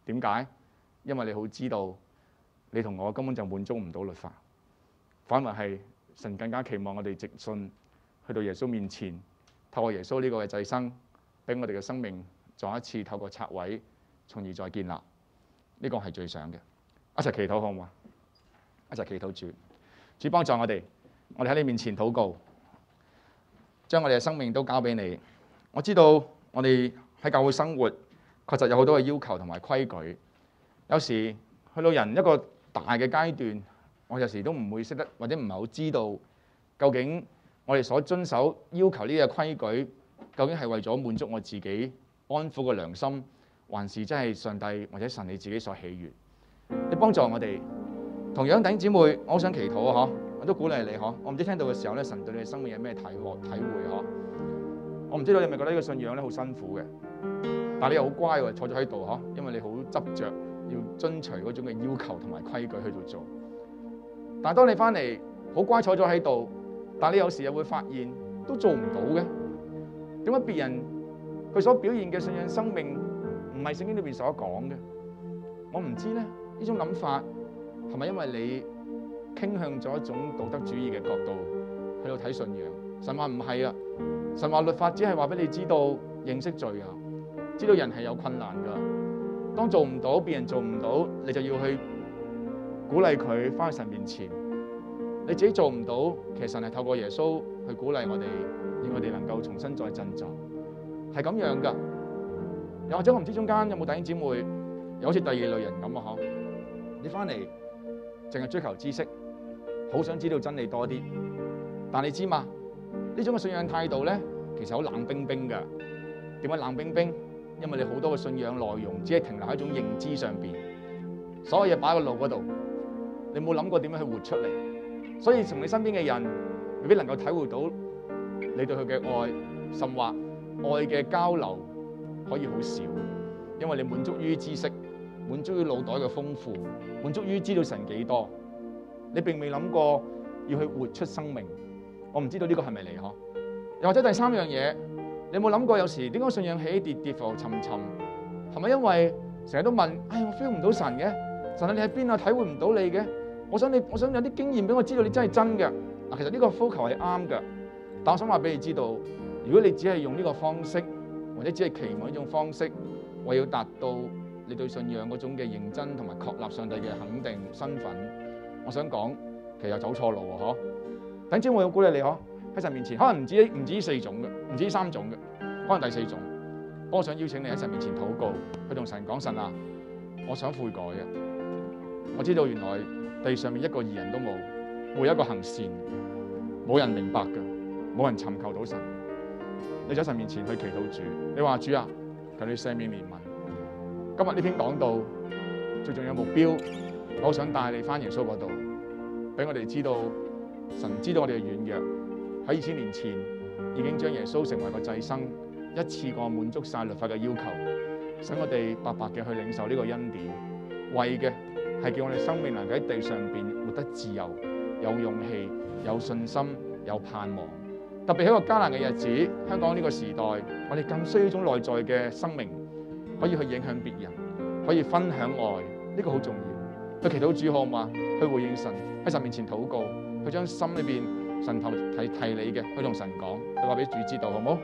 [SPEAKER 4] 點解？因為你好知道，你同我根本就滿足唔到律法，反為係神更加期望我哋直信去到耶穌面前，透過耶穌呢個嘅祭牲，俾我哋嘅生命再一次透過拆毀，從而再建立。呢個係最想嘅。一齊祈禱好唔好啊？一齊祈禱主，主幫助我哋喺你面前禱告，將我哋嘅生命都交俾你。我知道我哋喺教會生活確實有好多嘅要求同埋規矩，有時去到人一個大嘅階段，我有時都唔會識得或者唔係好知道究竟我哋所遵守要求呢啲嘅規矩，究竟係為咗滿足我自己安撫個良心，還是真係上帝或者神你自己所喜悅？你幫助我哋。同樣弟兄姊妹，我好想祈禱啊！我都鼓勵你嗬。我唔知聽到嘅時候咧，神對你嘅生命有咩體會嗬？我唔知道你係咪覺得呢個信仰咧好辛苦嘅，但係你又好乖喎，坐咗喺度嗬，因為你好執着要遵隨嗰種嘅要求同埋規矩去到做。但係當你翻嚟好乖坐咗喺度，但係你有時又會發現都做唔到嘅。點解別人佢所表現嘅信仰生命唔係聖經裏邊所講嘅？我唔知咧，呢種諗法係咪因為你傾向咗一種道德主義嘅角度去到睇信仰？神話唔係啊，神話律法只係話俾你知道認識罪啊，知道人係有困難㗎。當做唔到，別人做唔到，你就要去鼓勵佢返去神面前。你自己做唔到，其實神係透過耶穌去鼓勵我哋，令我哋能夠重新再振作，係咁樣㗎。又或者我唔知中間有冇弟兄姊妹，又好似第二類人咁啊？嗬，你翻嚟淨係追求知識，好想知道真理多啲，但你知嘛？呢種嘅信仰態度咧，其實好冷冰冰㗎。點解冷冰冰？因為你好多嘅信仰內容只係停留喺一種認知上邊，所有嘢擺喺個腦嗰度，你冇諗過點樣去活出嚟。所以從你身邊嘅人未必能夠體會到你對佢嘅愛，甚或愛嘅交流可以好少，因為你滿足於知識，滿足於腦袋嘅豐富，滿足於知道神幾多，你並未諗過要去活出生命。我唔知道呢個係咪你嗬？又或者第三樣嘢，你有冇諗過有時點解信仰起跌跌浮沉沉？係咪因為成日都問，我 feel 唔到神嘅？神啊，你喺邊啊？體會唔到你嘅？我想有啲經驗俾我知道你真係真嘅。嗱，其實呢個 focus 係啱嘅，但我想話俾你知道，如果你只係用呢個方式，或者只係期望呢種方式，為要達到你對信仰嗰種嘅認真同埋確立上帝嘅肯定身份，我想講其實又走錯路喎，嗬！等陣我要鼓勵你嗬，喺神面前，可能唔止四種嘅，唔止三種嘅，可能第四種。我想邀請你喺神面前禱告，去同神講：神啊，我想悔改嘅。我知道原來地上面一個義人都冇，冇一個行善，冇人明白嘅，冇人尋求到神。你喺神面前去祈禱主，你話主啊，求你赦免憐憫。今日呢篇講道最重要目標，我想帶你翻耶穌嗰度，俾我哋知道神知道我哋嘅軟弱，喺2000年前已經將耶穌成為個祭牲，一次過滿足晒律法嘅要求，使我哋白白嘅去領受呢個恩典，為嘅係叫我哋生命能夠喺地上邊活得自由、有勇氣、有信心、有盼望。特別喺個艱難嘅日子，香港呢個時代，我哋更需要一種內在嘅生命，可以去影響別人，可以分享愛，呢個好重要。去祈禱主好嘛？去回應神，喺神面前禱告，去將心裏邊神頭提你嘅，去同神講，去話俾主知道，好唔好？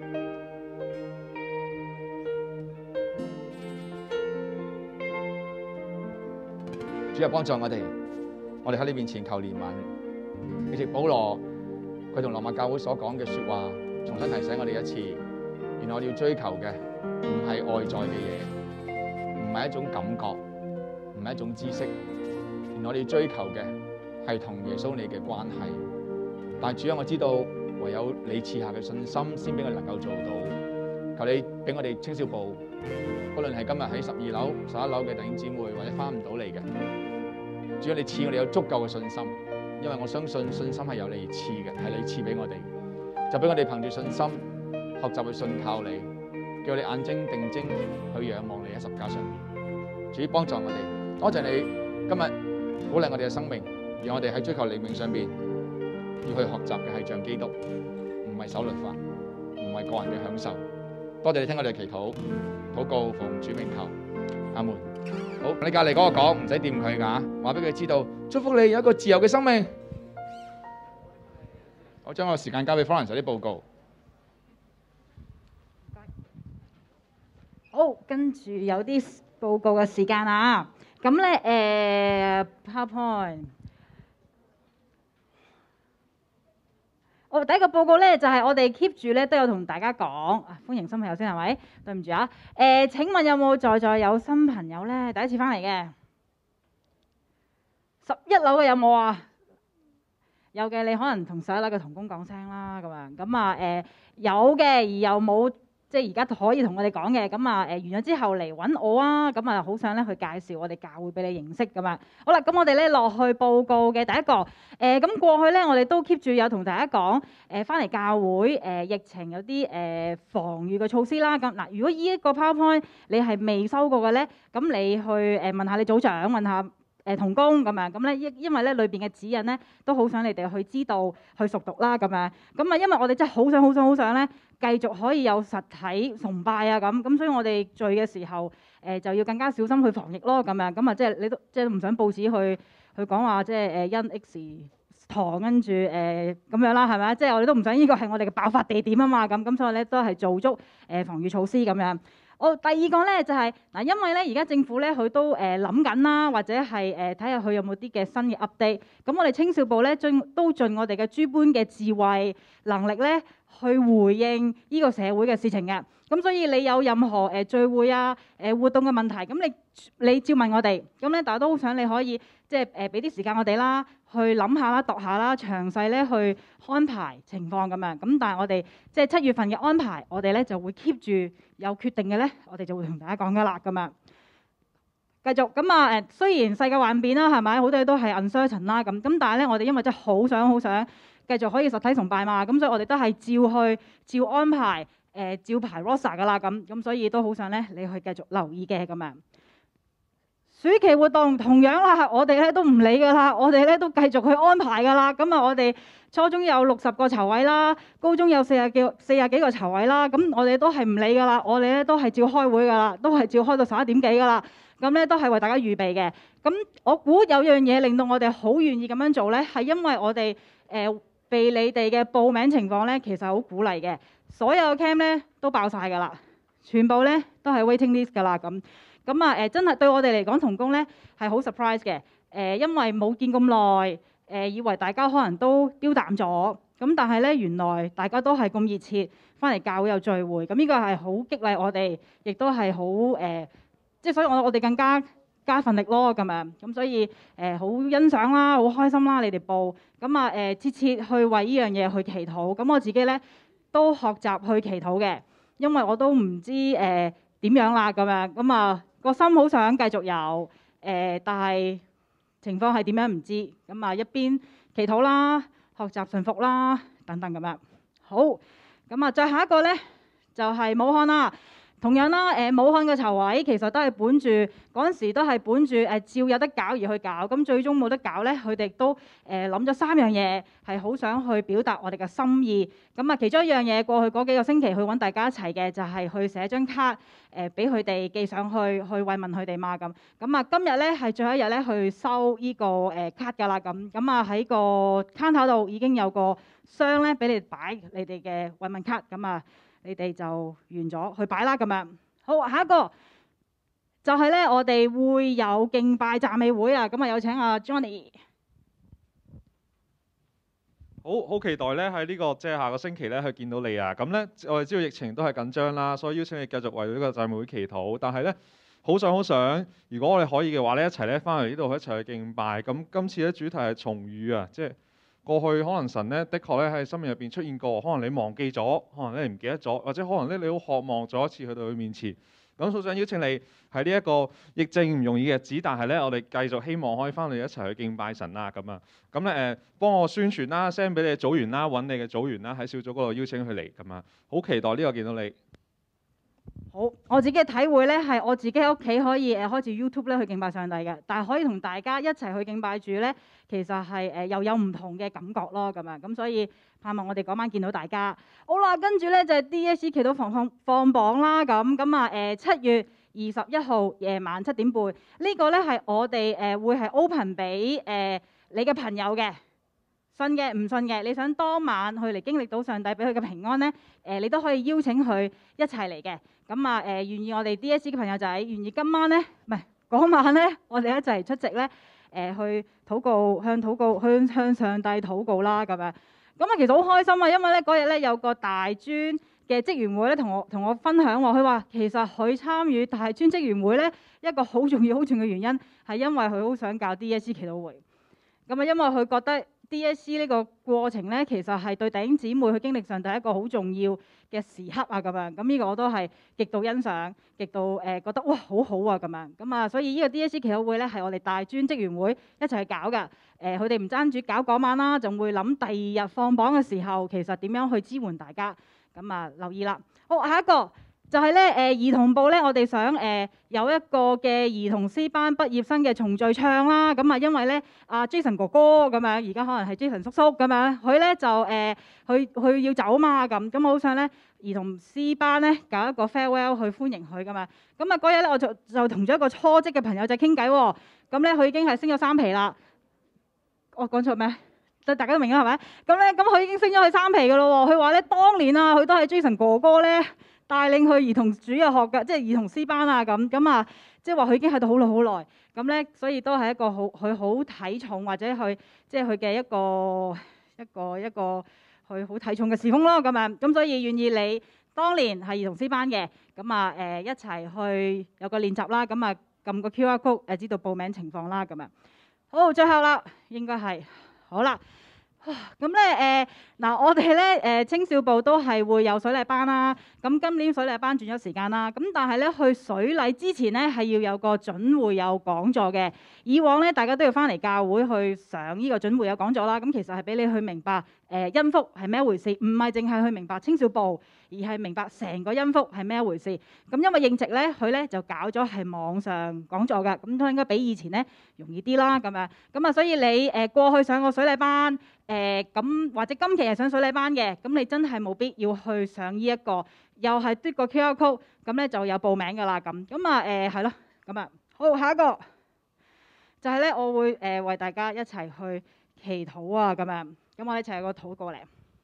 [SPEAKER 4] 主啊，幫助我哋喺你面前求憐憫。以及保羅佢同羅馬教會所講嘅說話，重新提醒我哋一次，原來我哋要追求嘅唔係外在嘅嘢，唔係一種感覺，唔係一種知識，原來我哋要追求嘅係同耶穌你嘅關係。但係主啊，我知道唯有你賜下嘅信心，先俾我能夠做到。求你俾我哋青少部，無論係今日喺12樓、11樓嘅弟兄姊妹，或者翻唔到嚟嘅，主啊，你賜我哋有足夠嘅信心，因為我相信信心係由你賜嘅，係你賜俾我哋，就俾我哋憑住信心學習去信靠你，叫我哋眼睛定睛去仰望你喺十架上面。主幫助我哋，多謝你今日鼓勵我哋嘅生命，讓我哋喺追求靈命上邊要去學習嘅係像基督，唔係守律法，唔係個人嘅享受。多謝你聽我哋嘅祈禱，禱告奉主名求，阿門。 好，你隔離嗰個講唔使掂佢㗎，話俾佢知道，祝福你有一個自由嘅生命。我將個時間交俾 Florence 啲報告。
[SPEAKER 5] 好，跟住有啲報告嘅時間啊。咁咧PowerPoint。第一個報告咧就係我哋 keep 住咧都有同大家講，歡迎新朋友先係咪？對唔住啊，請問有冇在有新朋友咧？第一次翻嚟嘅，11樓嘅有冇啊？有嘅，你可能同11樓嘅同工講聲啦，咁樣咁啊有嘅，而又冇即係而家可以同我哋講嘅，咁啊完咗之後嚟揾我啊，咁啊好想咧去介紹我哋教會俾你認識咁樣。好啦，咁我哋咧落去報告嘅第一個，咁過去咧我哋都 keep 住有同大家講，翻嚟教會疫情有啲防禦嘅措施啦。咁嗱，如果依一個 PowerPoint 你係未收過嘅咧，咁你去問下你組長，問下同工咁樣，咁咧因為咧裏邊嘅指引咧都好想你哋去知道去熟讀啦咁樣。咁啊，因為我哋真係好想咧繼續可以有實體崇拜啊咁，所以我哋聚嘅時候就要更加小心去防疫咯咁樣。咁啊，即係你都即係唔想報紙去講話即係因 X 堂跟住咁樣啦，係咪？即係我哋都唔想呢個係我哋嘅爆發地點啊嘛，咁所以咧都係做足防禦措施咁樣。第二個咧就係嗱，因為咧而家政府咧佢都諗緊啦，或者係睇下佢有冇啲嘅新嘅 update。咁我哋青少部咧都盡我哋嘅諸般嘅智慧能力咧去回應呢個社會嘅事情嘅。咁所以你有任何聚會啊活動嘅問題，咁你照問我哋。咁咧但係都好想你可以即係俾啲時間我哋啦，去諗下啦、度下啦、詳細咧去安排情況咁樣。咁但係我哋即係7月份嘅安排，我哋咧就會 keep 住有決定嘅咧，我哋就會同大家講噶啦咁樣。繼續咁啊雖然世界幻變啦，係咪好多嘢都係 uncertain 啦咁，但係咧我哋因為真係好想繼續可以實體崇拜嘛，咁所以我哋都係照安排照排 roster 噶啦咁，所以都好想咧你去繼續留意嘅咁樣。暑期活動同樣啦，我哋咧都唔理噶啦，我哋咧都繼續去安排噶啦。咁啊，我哋初中有60個籌位啦，高中有40幾個籌位啦。咁我哋都係唔理噶啦，我哋咧都係照開會噶啦，都係照開到11點幾噶啦。咁咧都係為大家預備嘅。咁我估有樣嘢令到我哋好願意咁樣做咧，係因為我哋被你哋嘅報名情況咧，其實好鼓勵嘅。所有 camp 咧都爆晒噶啦，全部咧都係 waiting list 噶啦咁。真係對我哋嚟講同工咧係好 surprise 嘅。因為冇見咁耐，以為大家可能都丟淡咗，咁但係咧原來大家都係咁熱切翻嚟教會有聚會，咁呢個係好激勵我哋，亦都係好即係所以我哋更加份力咯咁樣。咁所以好欣賞啦，好開心啦，你哋報咁切切去為呢樣嘢去祈禱。咁我自己咧都學習去祈禱嘅，因為我都唔知點樣啦咁樣。個心好想繼續有，但係情況係點樣唔知，一邊祈禱啦、學習順服啦等等咁樣。好，再下一個咧就係武漢啦。同樣啦，武漢嘅籌位其實都係本住嗰陣時都係本住照有得搞而去搞，咁最終冇得搞咧，佢哋都諗咗3樣嘢，係好想去表達我哋嘅心意。其中一樣嘢過去嗰幾個星期去揾大家一齊嘅，就係去寫張卡俾佢哋寄上去慰問佢哋嘛咁。今日咧係最後一日咧去收呢個卡㗎啦咁。喺個 counter 度已經有個箱咧俾你擺你哋嘅慰問卡你哋就完咗去擺啦咁樣。好，下一個就係咧，我哋會有敬拜讚美會啊。有請阿 Johnny。
[SPEAKER 1] 好期待咧喺呢個即係下個星期咧去見到你啊！咁咧我哋知道疫情都係緊張啦，所以邀請你繼續為呢個讚美會祈禱。但係咧好想，如果我哋可以嘅話咧，一齊咧翻嚟呢度一齊去敬拜。咁今次咧主題係重遇啊，即係過去可能神咧的確咧喺生命入邊出現過，可能你忘記咗，可能咧你唔記得咗，或者可能咧你好渴望再一次去到佢面前。咁好想邀請你喺呢一個疫症唔容易嘅日子，但係咧我哋繼續希望可以翻嚟一齊去敬拜神啦咁咧幫我宣傳啦 ，send 俾你嘅組員啦，揾你嘅組員啦，喺小組嗰度邀請佢嚟咁啊，好期待呢個見到你。
[SPEAKER 5] 好，我自己嘅體會咧係我自己喺屋企可以開住 YouTube 咧去敬拜上帝嘅，但係可以同大家一齊去敬拜主咧，其實係又有唔同嘅感覺咯咁所以盼望我哋嗰晚見到大家。好啦，跟住咧就係 DSC 祈禱放榜啦7月 21號夜晚7點半。呢個咧係我哋會係 open 俾你嘅朋友嘅。信嘅唔信嘅，你想當晚去嚟經歷到上帝俾佢嘅平安咧，你都可以邀請佢一齊嚟嘅。咁啊願意我哋 DSC 嘅朋友仔，願意今晚咧，唔係嗰晚咧，我哋一齊出席咧，去禱告，向上帝禱告啦咁樣。咁啊其實好開心啊，因為咧嗰日咧有個大專嘅職員會咧同我分享喎，佢話其實佢參與大專職員會咧一個好重要嘅原因係因為佢好想教 DSC 祈禱會。咁啊因為佢覺得DSC 呢個過程咧，其實係對弟兄姊妹去經歷上帝一個好重要嘅時刻啊，咁樣。咁呢個我都係極度欣賞，極度覺得哇好好啊咁樣。咁啊，所以呢個 DSC 祈禱會咧係我哋大專職員會一齊去搞㗎。佢哋唔單止搞嗰晚啦，仲會諗第二日放榜嘅時候，其實點樣去支援大家。咁啊，留意啦。好，下一個。就係咧，兒童部咧，我哋想有一個嘅兒童詩班畢業生嘅重聚唱啦。咁啊，因為咧Jason 哥哥咁樣，而家可能係 Jason 叔叔咁樣，佢咧就佢要走嘛咁，我好想咧兒童詩班咧搞一個 farewell 去歡迎佢噶嘛。咁啊嗰日咧我就同咗一個初職嘅朋友仔傾偈喎。咁咧佢已經係升咗3皮啦。我講錯咩？大家都明啦係咪？咁佢已經升咗去3皮噶咯喎。佢話咧當年啊，佢都係 Jason 哥哥咧帶領去兒童主日學嘅，即係兒童詩班啊咁啊，即係話佢已經喺度好耐咁咧，所以都係一個佢好睇重或者佢即係佢嘅一個佢好睇重嘅事工咯咁樣。咁所以願意你當年係兒童詩班嘅咁啊一齊去有個練習啦。咁啊撳個 QR code 知道報名情況啦咁樣。好，最後啦，應該係好啦。咁咧我哋咧青少部都係會有水禮班啦。咁今年水禮班轉咗時間啦。咁但係咧去水禮之前咧係要有個準會友講座嘅。以往咧大家都要翻嚟教會去上呢個準會友講座啦。咁其實係俾你去明白恩福係咩回事，唔係淨係去明白青少部，而係明白成個恩福係咩回事。咁因為應值咧，佢咧就搞咗係網上講座㗎，咁都應該比以前咧容易啲啦咁樣。咁啊，所以你過去上個水禮班。咁或者今期係上水禮班嘅，咁你真係冇必要去上呢一個，又係嘟個 QR code，咁咧就有報名㗎啦咁啊係咯，咁啊好，下一個就係咧，我會為大家一齊去祈禱啊咁樣，咁我哋一齊有個禱告嚟。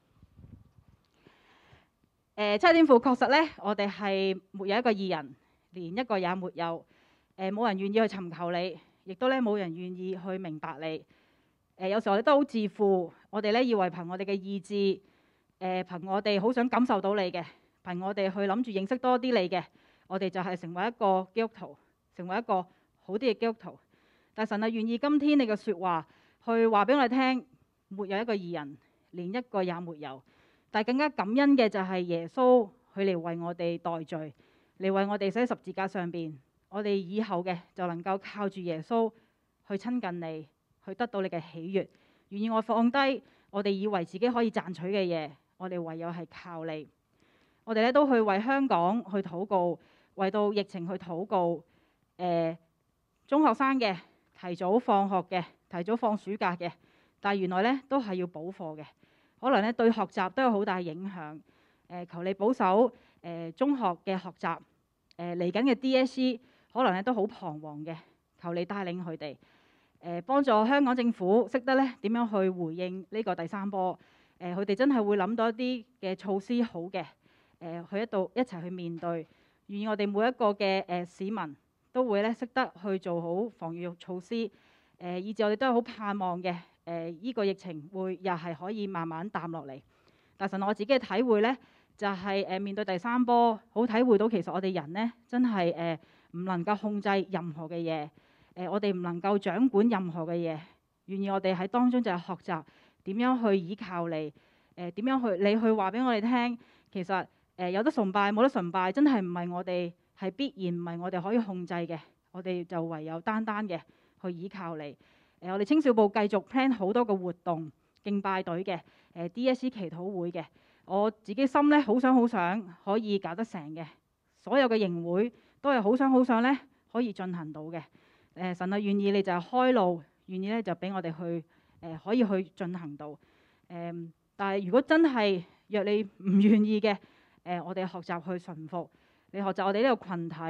[SPEAKER 5] 七天父確實咧，我哋係沒有一個義人，連一個也沒有，冇人願意去尋求你，亦都咧冇人願意去明白你。有時候我哋都好自負，我哋咧以為憑我哋嘅意志，憑我哋好想感受到你嘅，憑我哋去諗住認識多啲你嘅，我哋就係成為一個基督徒，成為一個好啲嘅基督徒。但神係願意今天你嘅説話去話俾我哋聽，沒有一個義人，連一個也沒有。但係更加感恩嘅就係耶穌佢嚟為我哋代罪，嚟為我哋死喺十字架上邊。我哋以後嘅就能夠靠住耶穌去親近你。去得到你嘅喜悅，願意我放低我哋以為自己可以賺取嘅嘢，我哋唯有係靠你。我哋咧都去為香港去禱告，為到疫情去禱告。中學生嘅提早放學嘅，提早放暑假嘅，但係原來咧都係要補課嘅，可能咧對學習都有好大影響。求你保守中學嘅學習，嚟緊嘅 DSE 可能咧都好彷徨嘅，求你帶領佢哋。幫助香港政府識得咧點樣去回應呢個第三波。佢哋真係會諗到一啲嘅措施好嘅，去一齊去面對。願意我哋每一個嘅市民都會咧識得去做好防禦措施。以至我哋都係好盼望嘅。呢個疫情會又係可以慢慢淡落嚟。但神我自己嘅體會咧，就係面對第三波，好體會到其實我哋人咧真係唔能夠控制任何嘅嘢。我哋唔能夠掌管任何嘅嘢，願意我哋喺當中就係學習點樣去依靠你，點樣去你去話俾我哋聽。其實有得崇拜冇得崇拜，真係唔係我哋係必然，唔係我哋可以控制嘅。我哋就唯有單單嘅去依靠你。我哋青少部繼續 plan 好多個活動，敬拜隊嘅DSC 祈禱會嘅，我自己心咧好想可以搞得成嘅。所有嘅營會都係好想咧可以進行到嘅。神啊，願意你就係開路，願意咧就俾我哋去可以去進行到。但係如果真係若你唔願意嘅，我哋學習去順服，你學習我哋呢個群體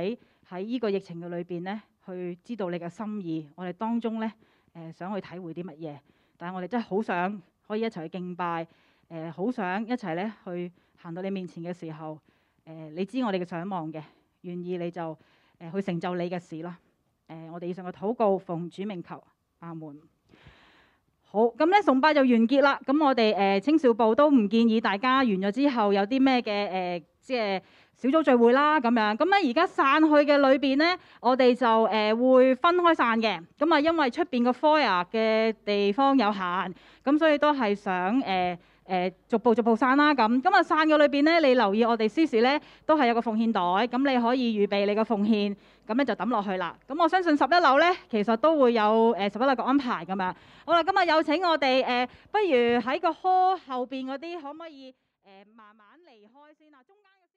[SPEAKER 5] 喺呢個疫情嘅裏邊咧，去知道你嘅心意。我哋當中咧想去體會啲乜嘢，但係我哋真係好想可以一齊去敬拜，好想一齊咧去行到你面前嘅時候，你知我哋嘅想望嘅，願意你就去成就你嘅事啦。我哋以上嘅禱告奉主名求，阿門。好，咁咧崇拜就完結啦。咁我哋青少部都唔建議大家完咗之後有啲咩嘅即係小組聚會啦咁樣。咁咧而家散去嘅裏邊咧，我哋就會分開散嘅。咁啊，因為出邊個 foyer 嘅地方有限，咁所以都係想逐步散啦咁。咁啊散嘅裏邊咧，你留意我哋司事咧都係有個奉獻袋，咁你可以預備你個奉獻，咁咧就抌落去啦。咁我相信11樓咧其實都會有11樓嘅安排咁樣。好啦，今日有請我哋不如喺個 hall 後邊嗰啲可唔可以慢慢離開先啊？中間嘅